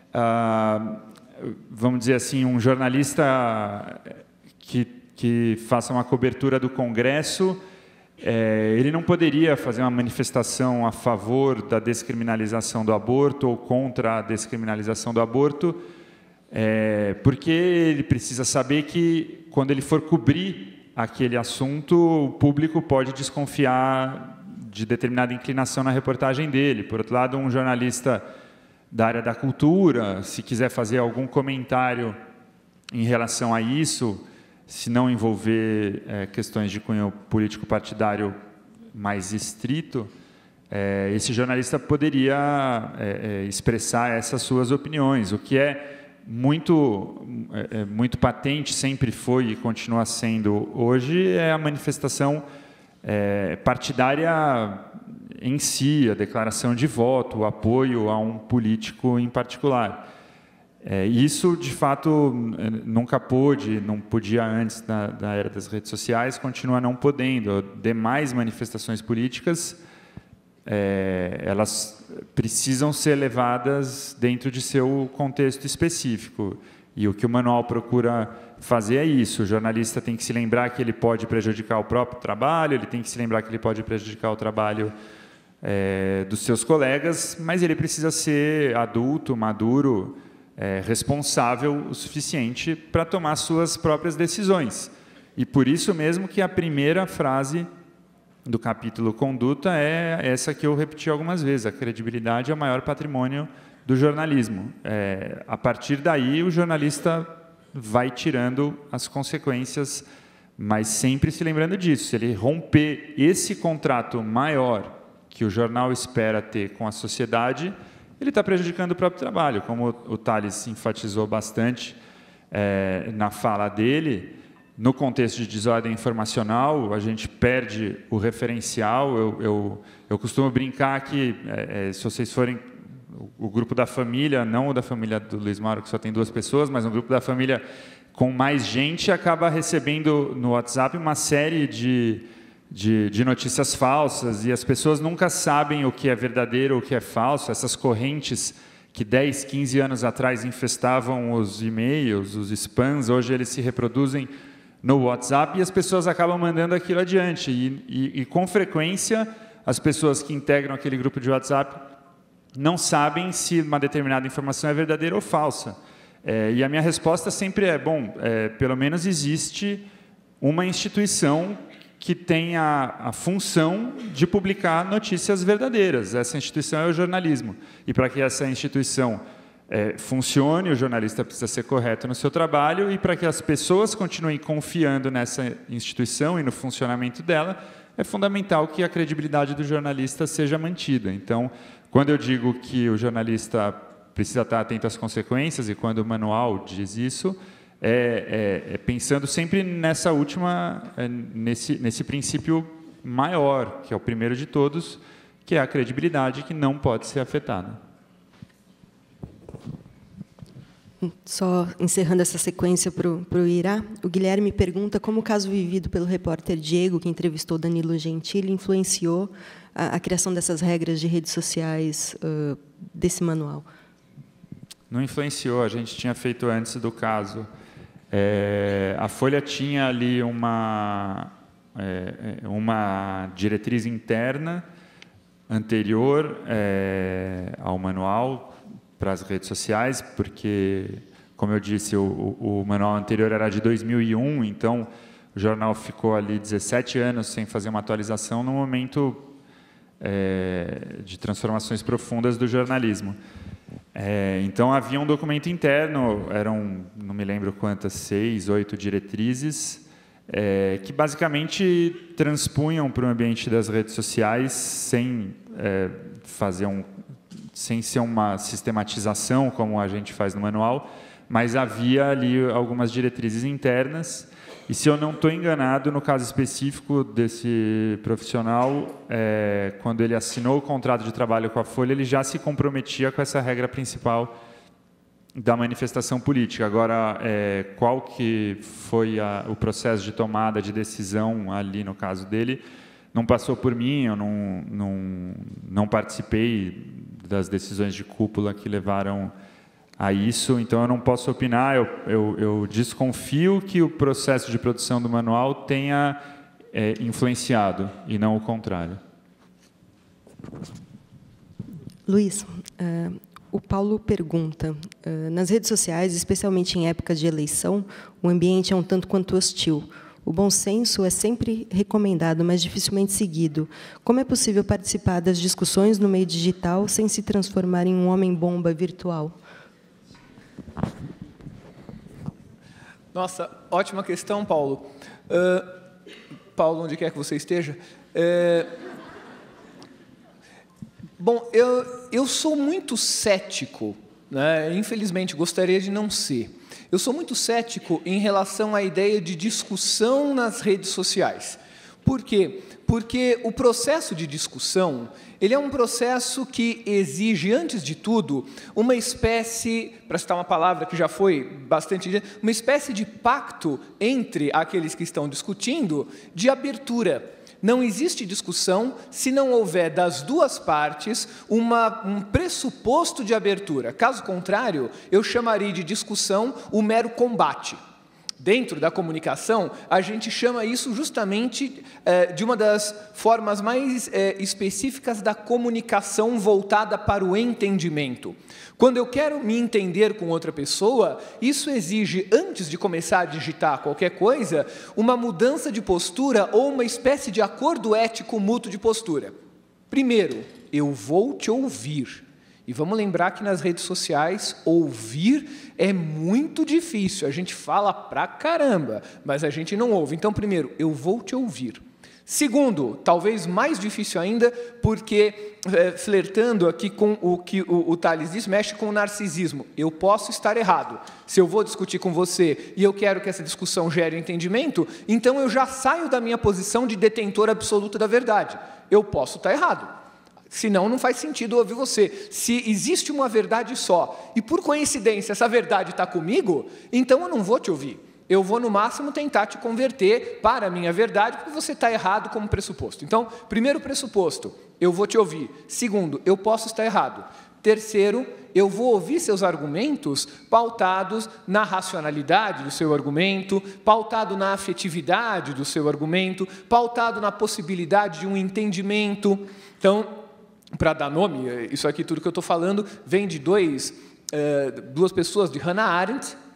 vamos dizer assim, um jornalista que faça uma cobertura do Congresso, ele não poderia fazer uma manifestação a favor da descriminalização do aborto ou contra a descriminalização do aborto, porque ele precisa saber que, quando ele for cobrir aquele assunto, o público pode desconfiar de determinada inclinação na reportagem dele. Por outro lado, um jornalista da área da cultura, se quiser fazer algum comentário em relação a isso, se não envolver questões de cunho político-partidário mais estrito, esse jornalista poderia expressar essas suas opiniões, o que muito patente, sempre foi e continua sendo hoje, é a manifestação partidária em si, a declaração de voto, o apoio a um político em particular. Isso, de fato, nunca pôde, não podia antes da era das redes sociais, continua não podendo. Demais manifestações políticas, elas precisam ser levadas dentro de seu contexto específico. E o que o manual procura fazer é isso. O jornalista tem que se lembrar que ele pode prejudicar o próprio trabalho, ele tem que se lembrar que ele pode prejudicar o trabalho dos seus colegas, mas ele precisa ser adulto, maduro, responsável o suficiente para tomar suas próprias decisões. E por isso mesmo que a primeira frase do capítulo Conduta é essa que eu repeti algumas vezes: a credibilidade é o maior patrimônio do jornalismo. A partir daí, o jornalista vai tirando as consequências, mas sempre se lembrando disso. Se ele romper esse contrato maior que o jornal espera ter com a sociedade, ele está prejudicando o próprio trabalho. Como o Tales enfatizou bastante na fala dele, no contexto de desordem informacional, a gente perde o referencial. Eu costumo brincar que, se vocês forem o grupo da família, não o da família do Luiz Mauro, que só tem 2 pessoas, mas um grupo da família com mais gente, acaba recebendo no WhatsApp uma série de notícias falsas, e as pessoas nunca sabem o que é verdadeiro ou o que é falso. Essas correntes que 10, 15 anos atrás infestavam os e-mails, os spams, hoje eles se reproduzem no WhatsApp, e as pessoas acabam mandando aquilo adiante. E com frequência, as pessoas que integram aquele grupo de WhatsApp não sabem se uma determinada informação é verdadeira ou falsa. E a minha resposta sempre pelo menos existe uma instituição que tem a função de publicar notícias verdadeiras. Essa instituição é o jornalismo. E para que essa instituição funcione, o jornalista precisa ser correto no seu trabalho, e para que as pessoas continuem confiando nessa instituição e no funcionamento dela, é fundamental que a credibilidade do jornalista seja mantida. Então, quando eu digo que o jornalista precisa estar atento às consequências, e quando o manual diz isso, pensando sempre nessa última, nesse princípio maior, que é o primeiro de todos, que é a credibilidade, que não pode ser afetada. Só encerrando essa sequência para o Irá, o Guilherme pergunta como o caso vivido pelo repórter Diego, que entrevistou Danilo Gentili, influenciou a criação dessas regras de redes sociais desse manual. Não influenciou, a gente tinha feito antes do caso. A Folha tinha ali uma diretriz interna anterior ao manual para as redes sociais, porque, como eu disse, o manual anterior era de 2001, então o jornal ficou ali 17 anos sem fazer uma atualização no momento de transformações profundas do jornalismo. Então, havia um documento interno, eram, não me lembro quantas, 6, 8 diretrizes, que basicamente transpunham para o ambiente das redes sociais sem sem ser uma sistematização, como a gente faz no manual, mas havia ali algumas diretrizes internas. E, se eu não estou enganado, no caso específico desse profissional, quando ele assinou o contrato de trabalho com a Folha, ele já se comprometia com essa regra principal da manifestação política. Agora, qual que foi o processo de tomada de decisão ali no caso dele, não passou por mim, eu não participei das decisões de cúpula que levaram a isso, então eu não posso opinar. Eu desconfio que o processo de produção do manual tenha influenciado, e não o contrário. Luiz, o Paulo pergunta, nas redes sociais, especialmente em época de eleição, o ambiente é um tanto quanto hostil. O bom senso é sempre recomendado, mas dificilmente seguido. Como é possível participar das discussões no meio digital sem se transformar em um homem-bomba virtual? Nossa, ótima questão, Paulo. Paulo, onde quer que você esteja. Bom, eu sou muito cético, né? Infelizmente, gostaria de não ser. Eu sou muito cético em relação à ideia de discussão nas redes sociais. Por quê? Porque o processo de discussão, ele é um processo que exige, antes de tudo, uma espécie, para citar uma palavra que já foi bastante, uma espécie de pacto entre aqueles que estão discutindo, de abertura. Não existe discussão se não houver das duas partes um pressuposto de abertura. Caso contrário, eu chamaria de discussão o mero combate. Dentro da comunicação, a gente chama isso justamente de uma das formas mais específicas da comunicação voltada para o entendimento. Quando eu quero me entender com outra pessoa, isso exige, antes de começar a digitar qualquer coisa, uma mudança de postura ou uma espécie de acordo ético mútuo de postura. Primeiro, eu vou te ouvir. E vamos lembrar que nas redes sociais, ouvir é muito difícil. A gente fala pra caramba, mas a gente não ouve. Então, primeiro, eu vou te ouvir. Segundo, talvez mais difícil ainda, porque, flertando aqui com o que o Tales diz, mexe com o narcisismo. Eu posso estar errado. Se eu vou discutir com você e eu quero que essa discussão gere entendimento, então eu já saio da minha posição de detentor absoluto da verdade. Eu posso estar errado. Senão, não faz sentido ouvir você. Se existe uma verdade só, e por coincidência essa verdade está comigo, então eu não vou te ouvir. Eu vou, no máximo, tentar te converter para a minha verdade, porque você está errado como pressuposto. Então, primeiro pressuposto, eu vou te ouvir. Segundo, eu posso estar errado. Terceiro, eu vou ouvir seus argumentos pautados na racionalidade do seu argumento, pautado na afetividade do seu argumento, pautado na possibilidade de um entendimento. Então, para dar nome, isso aqui tudo que eu estou falando vem de duas pessoas, de Hannah Arendt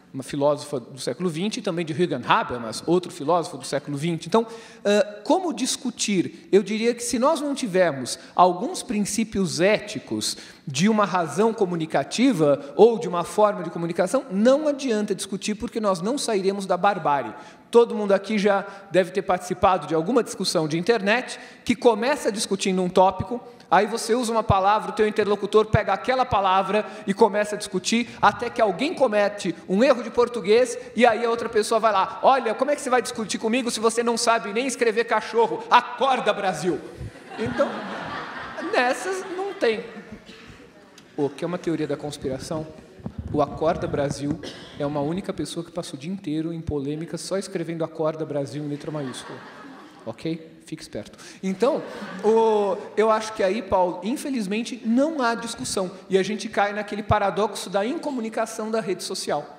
uma filósofa do século XX, e também de Jürgen Habermas, outro filósofo do século XX. Então, como discutir? Eu diria que se nós não tivermos alguns princípios éticos de uma razão comunicativa ou de uma forma de comunicação, não adianta discutir, porque nós não sairemos da barbárie. Todo mundo aqui já deve ter participado de alguma discussão de internet que começa discutindo um tópico, aí você usa uma palavra, o teu interlocutor pega aquela palavra e começa a discutir, até que alguém comete um erro de português, e aí a outra pessoa vai lá, olha, como é que você vai discutir comigo se você não sabe nem escrever cachorro? Acorda, Brasil! Então, nessas não tem. O que é uma teoria da conspiração? O Acorda Brasil é uma única pessoa que passa o dia inteiro em polêmica só escrevendo Acorda Brasil em letra maiúscula. Ok? Fique esperto. Então, eu acho que aí, Paulo, infelizmente, não há discussão. E a gente cai naquele paradoxo da incomunicação da rede social.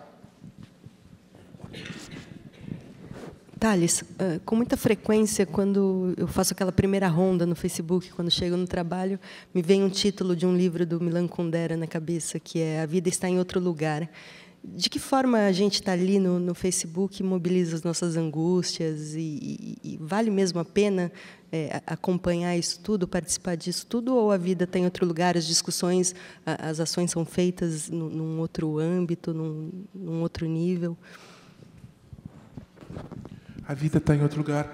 Thales, com muita frequência, quando eu faço aquela primeira ronda no Facebook, quando chego no trabalho, me vem um título de um livro do Milan Kundera na cabeça, que é A Vida Está em Outro Lugar. De que forma a gente está ali no Facebook e mobiliza as nossas angústias? E vale mesmo a pena acompanhar isso tudo, participar disso tudo? Ou a vida está em outro lugar, as discussões, as ações são feitas num outro âmbito, num outro nível? A vida está em outro lugar.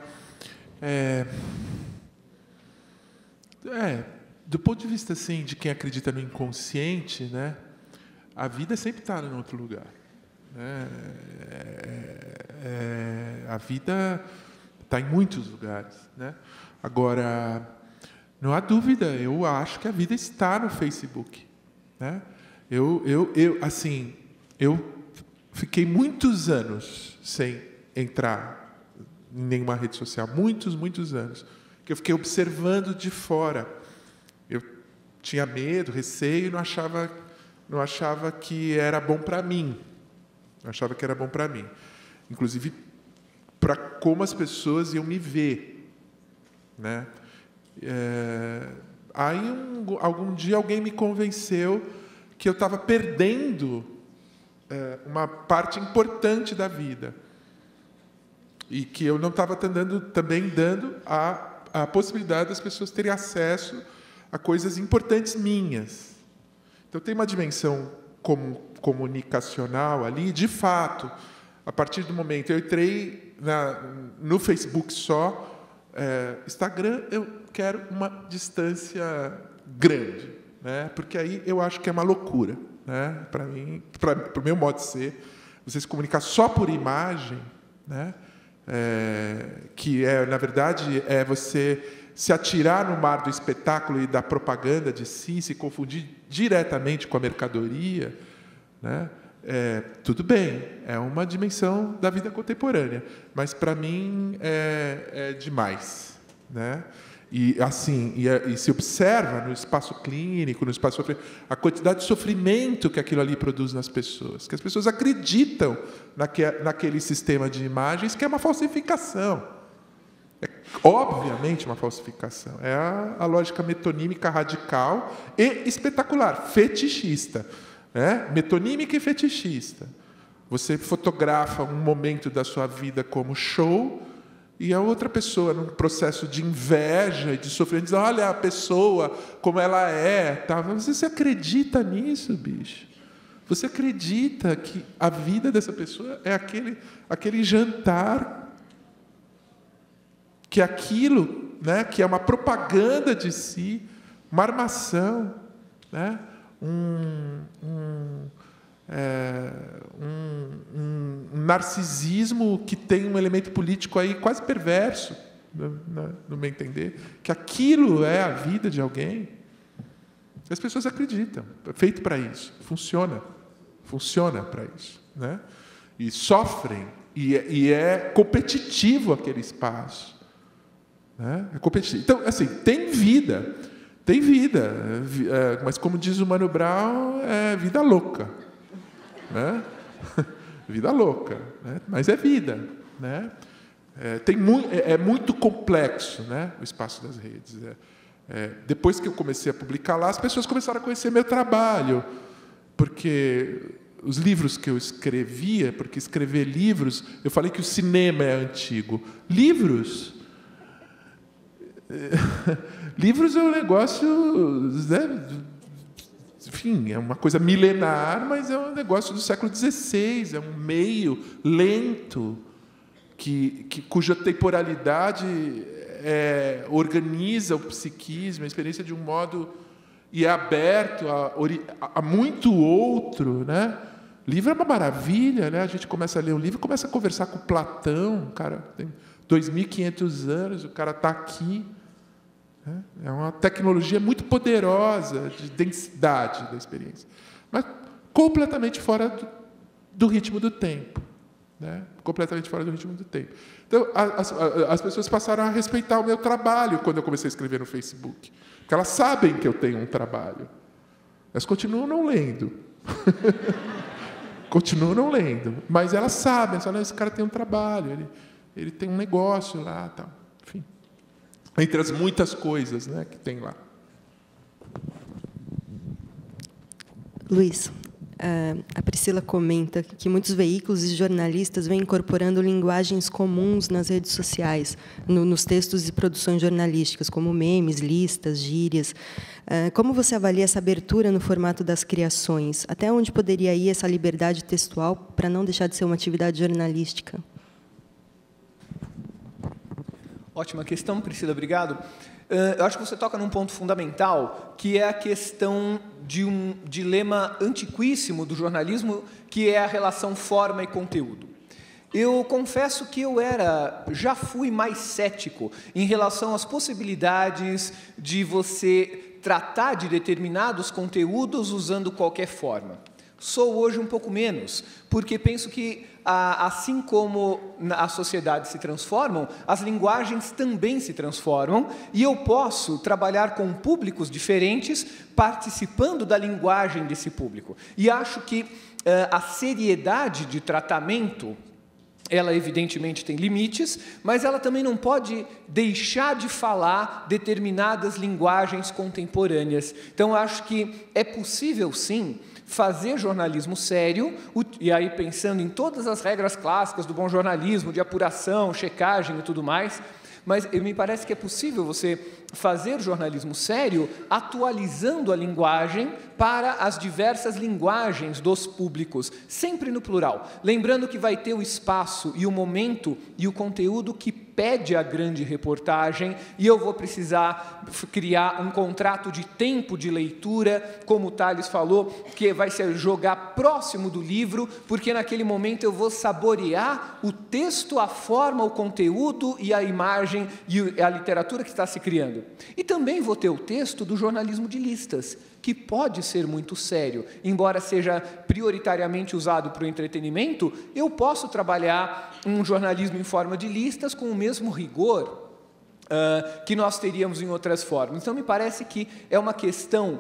Do ponto de vista assim, de quem acredita no inconsciente, né, a vida sempre está em outro lugar. A vida está em muitos lugares. Né? Agora, não há dúvida, eu acho que a vida está no Facebook. Né? Eu fiquei muitos anos sem entrar em nenhuma rede social, muitos anos, que eu fiquei observando de fora. Eu tinha medo, receio, não achava que era bom para mim. Não achava que era bom para mim. Inclusive, para como as pessoas iam me ver. Né? Aí, algum dia, alguém me convenceu que eu estava perdendo uma parte importante da vida. E que eu não estava também dando a possibilidade das pessoas terem acesso a coisas importantes minhas. Então, tem uma dimensão comunicacional ali, de fato. A partir do momento eu entrei no Facebook só, Instagram, eu quero uma distância grande, né? Porque aí eu acho que é uma loucura. Né? Para mim, para o meu modo de ser, você se comunicar só por imagem, né? Que na verdade, você se atirar no mar do espetáculo e da propaganda de si, se confundir diretamente com a mercadoria, né? Tudo bem, é uma dimensão da vida contemporânea, mas para mim é demais, né? E assim, e se observa no espaço clínico, no espaço a quantidade de sofrimento que aquilo ali produz nas pessoas, que as pessoas acreditam naquele sistema de imagens que é uma falsificação. É obviamente uma falsificação. É a lógica metonímica radical e espetacular, fetichista, né? Metonímica e fetichista. Você fotografa um momento da sua vida como show, e a outra pessoa, num processo de inveja e de sofrimento, diz, olha a pessoa, como ela é. Tá? Você acredita nisso, bicho? Você acredita que a vida dessa pessoa é aquele jantar, que aquilo, né, que é uma propaganda de si, uma armação, né? Um narcisismo que tem um elemento político aí quase perverso, no meu entender, que aquilo é a vida de alguém. As pessoas acreditam, é feito para isso, funciona para isso, né? E sofrem, e é competitivo aquele espaço, né? É competitivo. Então, assim, tem vida, mas como diz o Mano Brown, é vida louca. Né? Vida louca, né? Mas é vida, né? É muito complexo, né, o espaço das redes. Depois que eu comecei a publicar lá, as pessoas começaram a conhecer meu trabalho, porque os livros que eu escrevia, porque escrever livros, eu falei que o cinema é antigo. Livros é um negócio, né? Enfim, é uma coisa milenar, mas é um negócio do século XVI, é um meio lento, cuja temporalidade organiza o psiquismo, a experiência de um modo e é aberto a muito outro, né? Livro é uma maravilha, né? A gente começa a ler um livro, começa a conversar com Platão, o cara tem 2.500 anos, o cara está aqui. Né? É uma tecnologia muito poderosa de densidade da experiência, mas completamente fora do ritmo do tempo. Né? Completamente fora do ritmo do tempo. Então, as pessoas passaram a respeitar o meu trabalho quando eu comecei a escrever no Facebook. Porque elas sabem que eu tenho um trabalho. Elas continuam não lendo. Continuam não lendo. Mas elas sabem, elas falam, esse cara tem um trabalho, ele tem um negócio lá, tal. Enfim. Entre as muitas coisas, né, que tem lá. Luiz, a Priscila comenta que muitos veículos e jornalistas vêm incorporando linguagens comuns nas redes sociais, nos textos e produções jornalísticas, como memes, listas, gírias. Como você avalia essa abertura no formato das criações? Até onde poderia ir essa liberdade textual para não deixar de ser uma atividade jornalística? Ótima questão, Priscila, obrigado. Eu acho que você toca num ponto fundamental, que é a questão de um dilema antiquíssimo do jornalismo, que é a relação forma e conteúdo. Eu confesso que já fui mais cético em relação às possibilidades de você tratar de determinados conteúdos usando qualquer forma. Sou hoje um pouco menos, porque penso que, assim como as sociedades se transformam, as linguagens também se transformam, e eu posso trabalhar com públicos diferentes, participando da linguagem desse público. E acho que a seriedade de tratamento, ela evidentemente tem limites, mas ela também não pode deixar de falar determinadas linguagens contemporâneas. Então, acho que é possível, sim, fazer jornalismo sério, e aí pensando em todas as regras clássicas do bom jornalismo, de apuração, checagem e tudo mais, mas me parece que é possível você fazer jornalismo sério atualizando a linguagem para as diversas linguagens dos públicos, sempre no plural. Lembrando que vai ter o espaço e o momento e o conteúdo que pede a grande reportagem, e eu vou precisar criar um contrato de tempo de leitura, como o Tales falou, que vai se jogar próximo do livro, porque naquele momento eu vou saborear o texto, a forma, o conteúdo e a imagem e a literatura que está se criando. E também vou ter o texto do jornalismo de listas, que pode ser muito sério. Embora seja prioritariamente usado para o entretenimento, eu posso trabalhar um jornalismo em forma de listas com o mesmo rigor que nós teríamos em outras formas. Então, me parece que é uma questão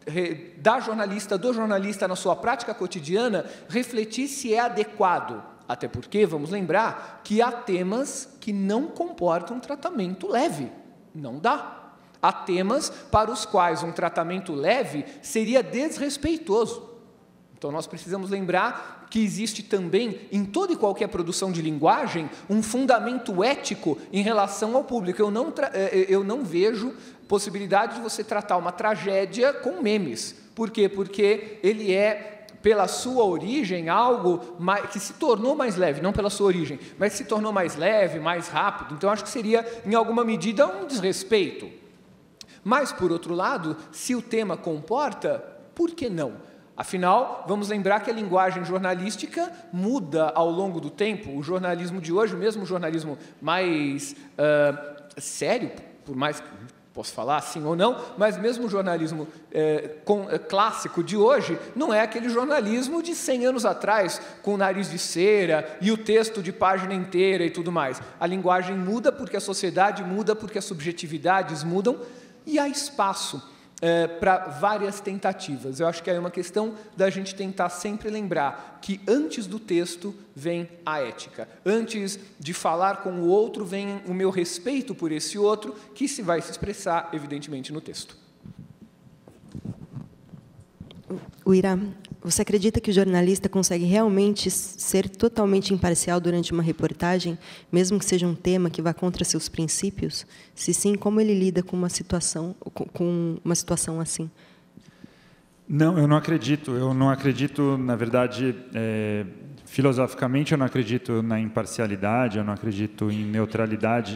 do jornalista na sua prática cotidiana, refletir se é adequado. Até porque, vamos lembrar, que há temas que não comportam tratamento leve. Não dá. Há temas para os quais um tratamento leve seria desrespeitoso. Então, nós precisamos lembrar que existe também, em toda e qualquer produção de linguagem, um fundamento ético em relação ao público. Eu não vejo possibilidade de você tratar uma tragédia com memes. Por quê? Porque ele é, pela sua origem, algo que se tornou mais leve, não pela sua origem, mas se tornou mais leve, mais rápido. Então, acho que seria, em alguma medida, um desrespeito. Mas, por outro lado, se o tema comporta, por que não? Afinal, vamos lembrar que a linguagem jornalística muda ao longo do tempo. O jornalismo de hoje, mesmo o jornalismo mais sério, por mais que posso falar sim ou não, mas mesmo o jornalismo clássico de hoje não é aquele jornalismo de 100 anos atrás, com o nariz de cera e o texto de página inteira e tudo mais. A linguagem muda porque a sociedade muda, porque as subjetividades mudam, e há espaço para várias tentativas. Eu acho que é uma questão da gente tentar sempre lembrar que antes do texto vem a ética. Antes de falar com o outro, vem o meu respeito por esse outro, que vai se expressar, evidentemente, no texto. Uira, Você acredita que o jornalista consegue realmente ser totalmente imparcial durante uma reportagem, mesmo que seja um tema que vá contra seus princípios? Se sim, como ele lida com uma situação assim? Não, eu não acredito. Eu não acredito, na verdade, filosoficamente, eu não acredito na imparcialidade, eu não acredito em neutralidade.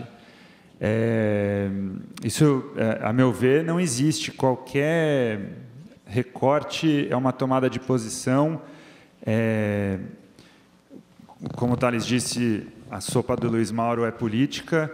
Isso, a meu ver, não existe. Qualquer recorte é uma tomada de posição. Como o Thales disse, a sopa do Luiz Mauro é política,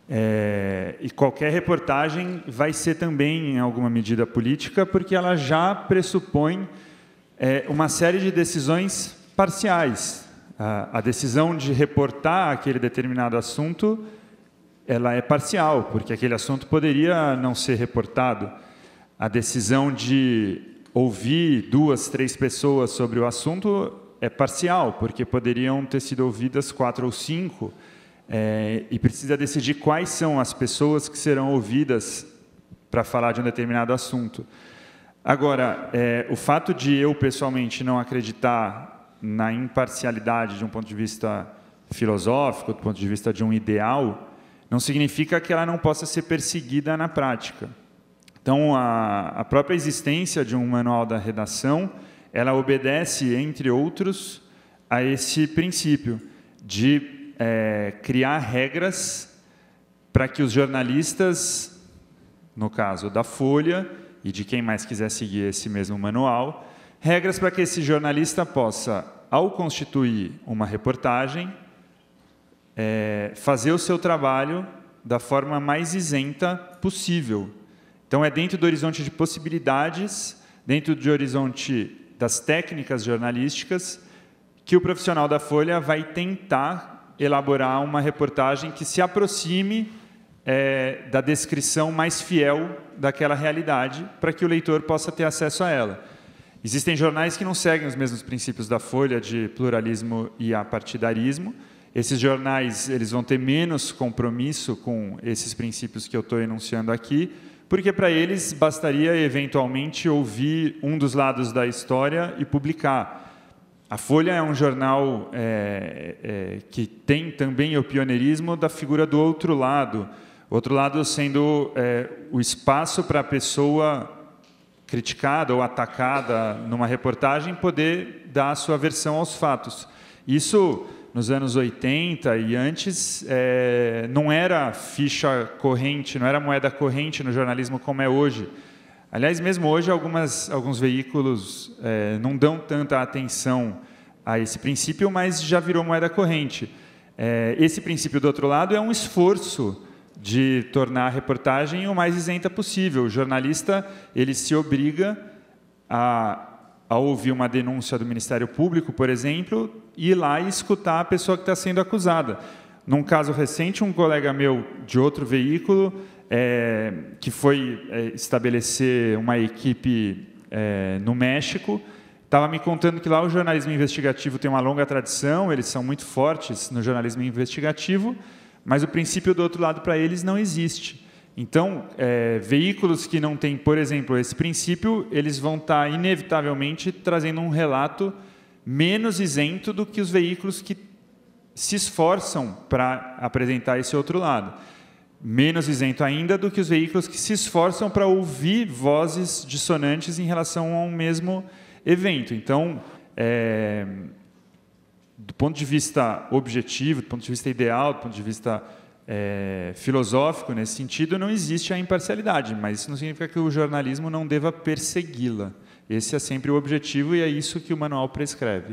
e qualquer reportagem vai ser também, em alguma medida, política, porque ela já pressupõe uma série de decisões parciais. A decisão de reportar aquele determinado assunto, ela é parcial, porque aquele assunto poderia não ser reportado. A decisão de ouvir 2, 3 pessoas sobre o assunto é parcial, porque poderiam ter sido ouvidas 4 ou 5, e precisa decidir quais são as pessoas que serão ouvidas para falar de um determinado assunto. Agora, o fato de eu, pessoalmente, não acreditar na imparcialidade de um ponto de vista filosófico, do ponto de vista de um ideal, não significa que ela não possa ser perseguida na prática. Então, a própria existência de um manual da redação, ela obedece, entre outros, a esse princípio de criar regras para que os jornalistas, no caso da Folha, e de quem mais quiser seguir esse mesmo manual, regras para que esse jornalista possa, ao constituir uma reportagem, fazer o seu trabalho da forma mais isenta possível. Então, é dentro do horizonte de possibilidades, dentro do horizonte das técnicas jornalísticas, que o profissional da Folha vai tentar elaborar uma reportagem que se aproxime da descrição mais fiel daquela realidade, para que o leitor possa ter acesso a ela. Existem jornais que não seguem os mesmos princípios da Folha, de pluralismo e apartidarismo. Esses jornais eles vão ter menos compromisso com esses princípios que eu estou enunciando aqui, porque para eles bastaria, eventualmente, ouvir um dos lados da história e publicar. A Folha é um jornal que tem também o pioneirismo da figura do outro lado sendo o espaço para a pessoa criticada ou atacada numa reportagem poder dar a sua versão aos fatos. Isso, nos anos 80 e antes, não era ficha corrente, não era moeda corrente no jornalismo como é hoje. Aliás, mesmo hoje, alguns veículos não dão tanta atenção a esse princípio, mas já virou moeda corrente. Esse princípio, do outro lado, é um esforço de tornar a reportagem o mais isenta possível. O jornalista ele se obriga a ouvir uma denúncia do Ministério Público, por exemplo, e ir lá e escutar a pessoa que está sendo acusada. Num caso recente, um colega meu de outro veículo, que foi estabelecer uma equipe no México, estava me contando que lá o jornalismo investigativo tem uma longa tradição, eles são muito fortes no jornalismo investigativo, mas o princípio do outro lado para eles não existe. Então, veículos que não têm, por exemplo, esse princípio, eles vão estar, inevitavelmente, trazendo um relato menos isento do que os veículos que se esforçam para apresentar esse outro lado. Menos isento ainda do que os veículos que se esforçam para ouvir vozes dissonantes em relação a um mesmo evento. Então, do ponto de vista objetivo, do ponto de vista ideal, do ponto de vista filosófico, nesse sentido, não existe a imparcialidade, mas isso não significa que o jornalismo não deva persegui-la. Esse é sempre o objetivo e é isso que o manual prescreve.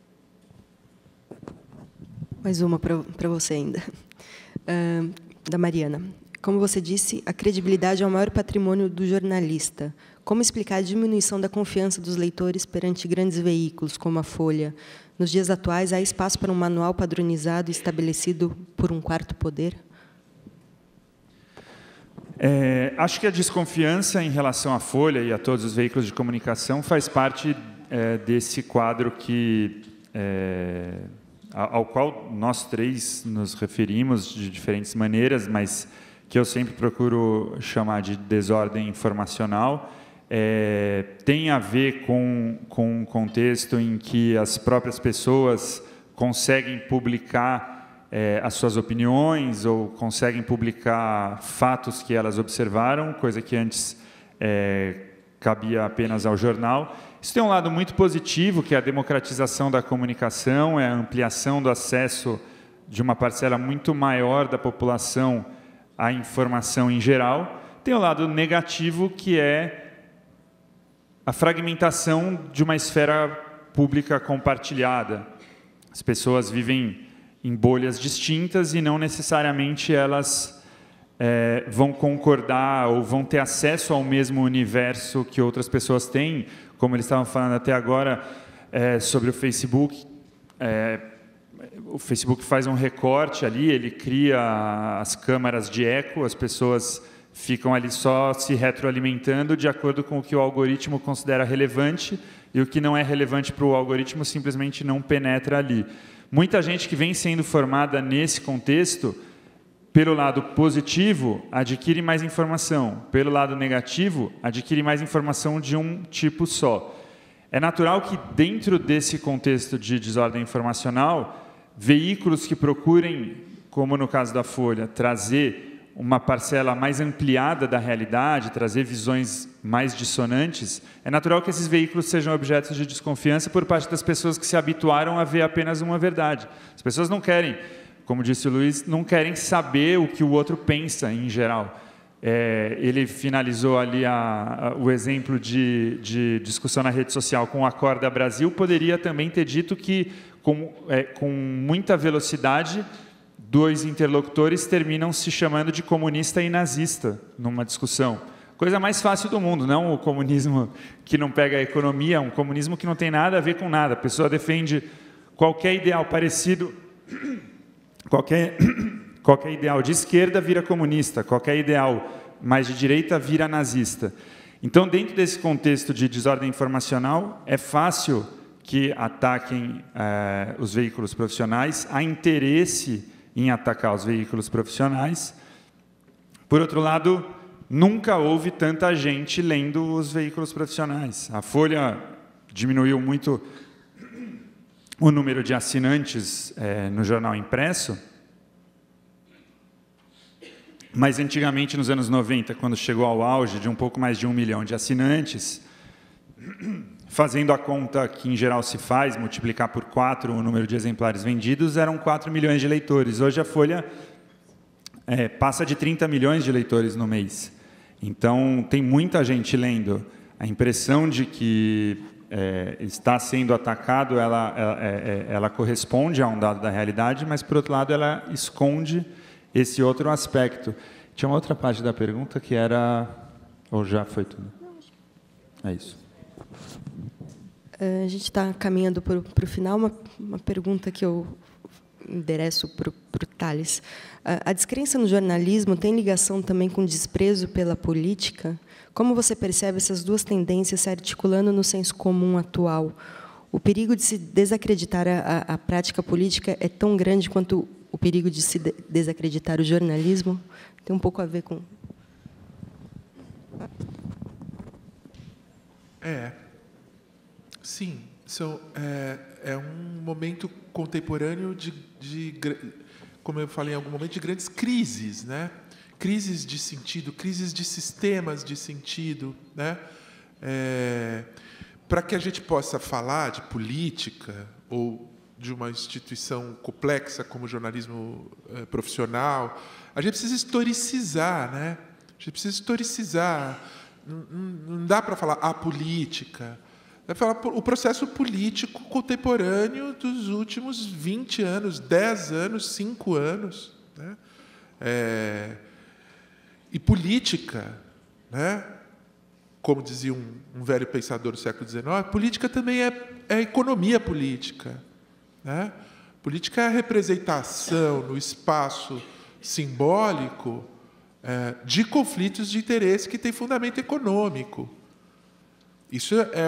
Mais uma para você ainda. Da Mariana. Como você disse, a credibilidade é o maior patrimônio do jornalista. Como explicar a diminuição da confiança dos leitores perante grandes veículos, como a Folha? Nos dias atuais, há espaço para um manual padronizado e estabelecido por um quarto poder? Acho que a desconfiança em relação à Folha e a todos os veículos de comunicação faz parte desse quadro ao qual nós três nos referimos de diferentes maneiras, mas que eu sempre procuro chamar de desordem informacional. tem a ver com um contexto em que as próprias pessoas conseguem publicar as suas opiniões ou conseguem publicar fatos que elas observaram, coisa que antes cabia apenas ao jornal. Isso tem um lado muito positivo, que é a democratização da comunicação, é a ampliação do acesso de uma parcela muito maior da população à informação em geral. Tem o lado negativo, que é a fragmentação de uma esfera pública compartilhada. As pessoas vivem em bolhas distintas e não necessariamente elas vão concordar ou vão ter acesso ao mesmo universo que outras pessoas têm. Como eles estavam falando até agora sobre o Facebook. O Facebook faz um recorte ali, ele cria as câmaras de eco, as pessoas ficam ali só se retroalimentando de acordo com o que o algoritmo considera relevante, e o que não é relevante para o algoritmo simplesmente não penetra ali. Muita gente que vem sendo formada nesse contexto, pelo lado positivo, adquire mais informação. Pelo lado negativo, adquire mais informação de um tipo só. É natural que, dentro desse contexto de desordem informacional, veículos que procurem, como no caso da Folha, trazer uma parcela mais ampliada da realidade, trazer visões mais dissonantes, é natural que esses veículos sejam objetos de desconfiança por parte das pessoas que se habituaram a ver apenas uma verdade. As pessoas não querem, como disse o Luiz, não querem saber o que o outro pensa, em geral. Ele finalizou ali o exemplo de discussão na rede social com o Acorda Brasil, poderia também ter dito que, com muita velocidade, dois interlocutores terminam se chamando de comunista e nazista numa discussão. Coisa mais fácil do mundo, não o comunismo que não pega a economia, um comunismo que não tem nada a ver com nada. A pessoa defende qualquer ideal parecido, qualquer ideal de esquerda vira comunista, qualquer ideal mais de direita vira nazista. Então, dentro desse contexto de desordem informacional, é fácil que ataquem os veículos profissionais, há interesse em atacar os veículos profissionais. Por outro lado, nunca houve tanta gente lendo os veículos profissionais. A Folha diminuiu muito o número de assinantes no jornal impresso, mas antigamente, nos anos 90, quando chegou ao auge de um pouco mais de 1 milhão de assinantes, fazendo a conta que em geral se faz, multiplicar por 4 o número de exemplares vendidos, eram 4 milhões de leitores. Hoje a Folha passa de 30 milhões de leitores no mês. Então, tem muita gente lendo. A impressão de que está sendo atacado, ela corresponde a um dado da realidade, mas, por outro lado, ela esconde esse outro aspecto. Tinha uma outra parte da pergunta que era... Ou já foi tudo? É isso. A gente está caminhando para o final. Uma pergunta que eu endereço para o Thales. A descrença no jornalismo tem ligação também com desprezo pela política? Como você percebe essas duas tendências se articulando no senso comum atual? O perigo de se desacreditar a prática política é tão grande quanto o perigo de se desacreditar o jornalismo? Tem um pouco a ver com... Sim, é um momento contemporâneo como eu falei em algum momento, de grandes crises, né? Crises de sentido, crises de sistemas de sentido, né? Para que a gente possa falar de política ou de uma instituição complexa como o jornalismo profissional, a gente precisa historicizar, né? A gente precisa historicizar. Não dá para falar a política. Vai falar o processo político contemporâneo dos últimos 20 anos, 10 anos, 5 anos. Né? E política, né? Como dizia um velho pensador do século XIX, política também é economia política. Né? Política é a representação no espaço simbólico de conflitos de interesse que têm fundamento econômico. Isso é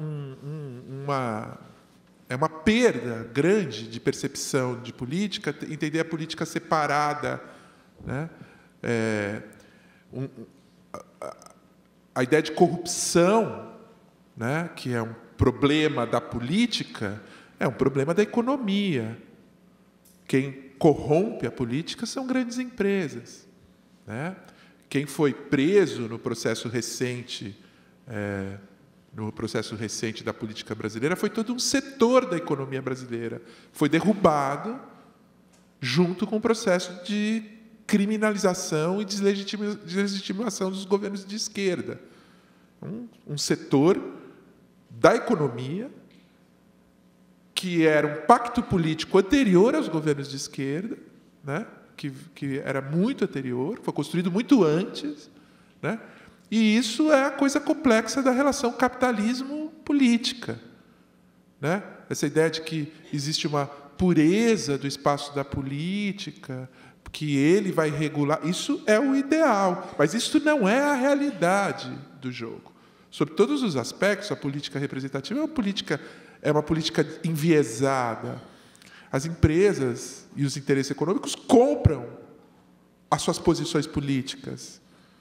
uma perda grande de percepção de política, entender a política separada. Né? a ideia de corrupção, né, que é um problema da política, é um problema da economia. Quem corrompe a política são grandes empresas, né? Quem foi preso no processo recente da política brasileira foi todo um setor da economia brasileira. Foi derrubado junto com o processo de criminalização e deslegitimação dos governos de esquerda. Um setor da economia que era um pacto político anterior aos governos de esquerda, né? que era muito anterior, foi construído muito antes, né? E isso é a coisa complexa da relação capitalismo-política, né? Essa ideia de que existe uma pureza do espaço da política, que ele vai regular, isso é o ideal, mas isso não é a realidade do jogo. Sobre todos os aspectos, a política representativa é uma política enviesada. As empresas e os interesses econômicos compram as suas posições políticas.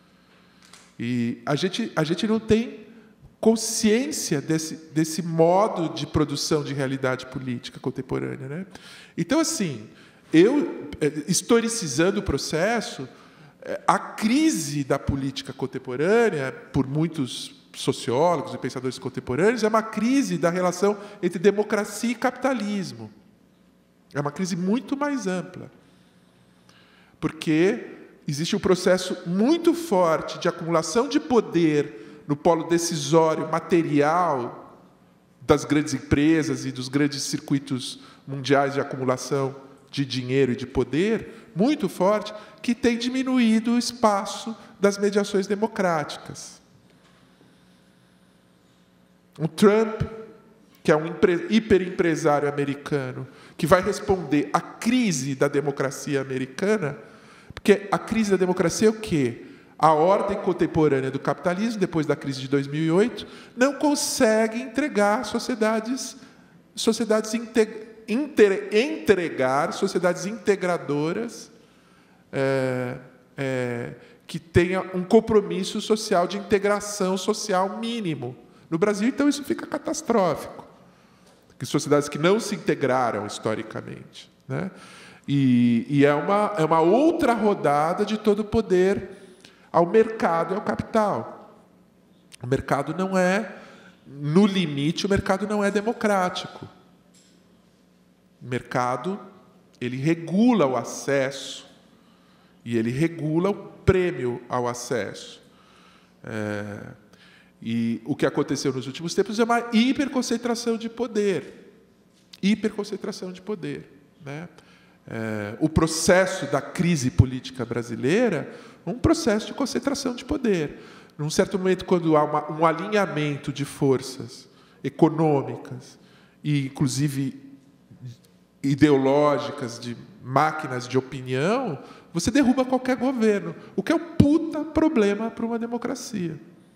E a gente não tem consciência desse modo de produção de realidade política contemporânea, né? Então, assim, historicizando o processo, a crise da política contemporânea, por muitos sociólogos e pensadores contemporâneos, é uma crise da relação entre democracia e capitalismo. É uma crise muito mais ampla, porque existe um processo muito forte de acumulação de poder no polo decisório material das grandes empresas e dos grandes circuitos mundiais de acumulação de dinheiro e de poder, muito forte, que tem diminuído o espaço das mediações democráticas. O Trump, que é um hiperempresário americano, que vai responder à crise da democracia americana, porque a crise da democracia é o quê? A ordem contemporânea do capitalismo, depois da crise de 2008, não consegue entregar entregar sociedades integradoras que tenham um compromisso social de integração social mínimo. No Brasil, então, isso fica catastrófico. Que sociedades que não se integraram historicamente, né? E é uma outra rodada de todo o poder ao mercado e ao capital. O mercado não é, no limite, o mercado não é democrático. O mercado, ele regula o acesso e ele regula o prêmio ao acesso. E o que aconteceu nos últimos tempos é uma hiperconcentração de poder. Hiperconcentração de poder, né? O processo da crise política brasileira, um processo de concentração de poder. Num certo momento, quando há um alinhamento de forças econômicas e, inclusive, ideológicas, de máquinas de opinião, você derruba qualquer governo, o que é um puta problema para uma democracia.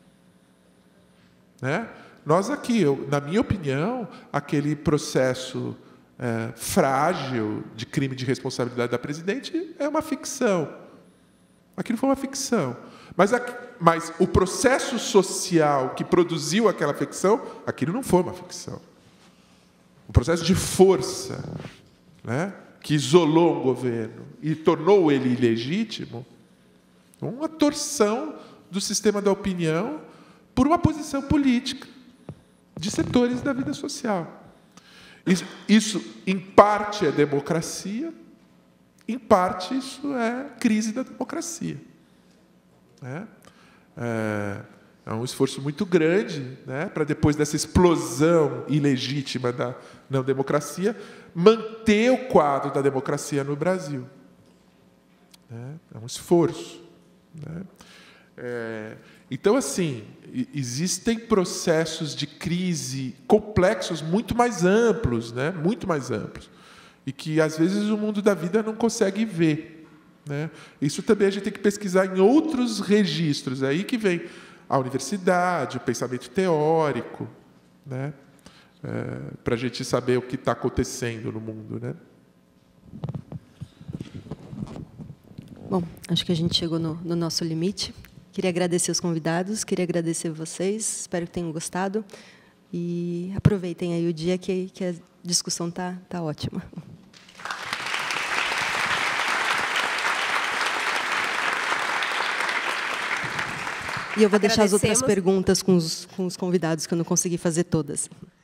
Né? Nós aqui, na minha opinião, aquele processo frágil de crime de responsabilidade da presidente é uma ficção. Aquilo foi uma ficção. Mas o processo social que produziu aquela ficção, aquilo não foi uma ficção. O processo de força, né, que isolou um governo e tornou ele ilegítimo, uma torção do sistema da opinião por uma posição política de setores da vida social. Isso, em parte, é democracia, em parte, isso é crise da democracia. É um esforço muito grande, né, para, depois dessa explosão ilegítima da não democracia, manter o quadro da democracia no Brasil. É um esforço. Né? Então, assim, existem processos de crise complexos muito mais amplos, né? Muito mais amplos, e que, às vezes, o mundo da vida não consegue ver. Né? Isso também a gente tem que pesquisar em outros registros. Aí que vem a universidade, o pensamento teórico, né? Para a gente saber o que está acontecendo no mundo. Né? Bom, acho que a gente chegou no nosso limite. Queria agradecer os convidados, queria agradecer vocês, espero que tenham gostado. E aproveitem aí o dia que a discussão tá ótima. E eu vou deixar as outras perguntas com os convidados, que eu não consegui fazer todas.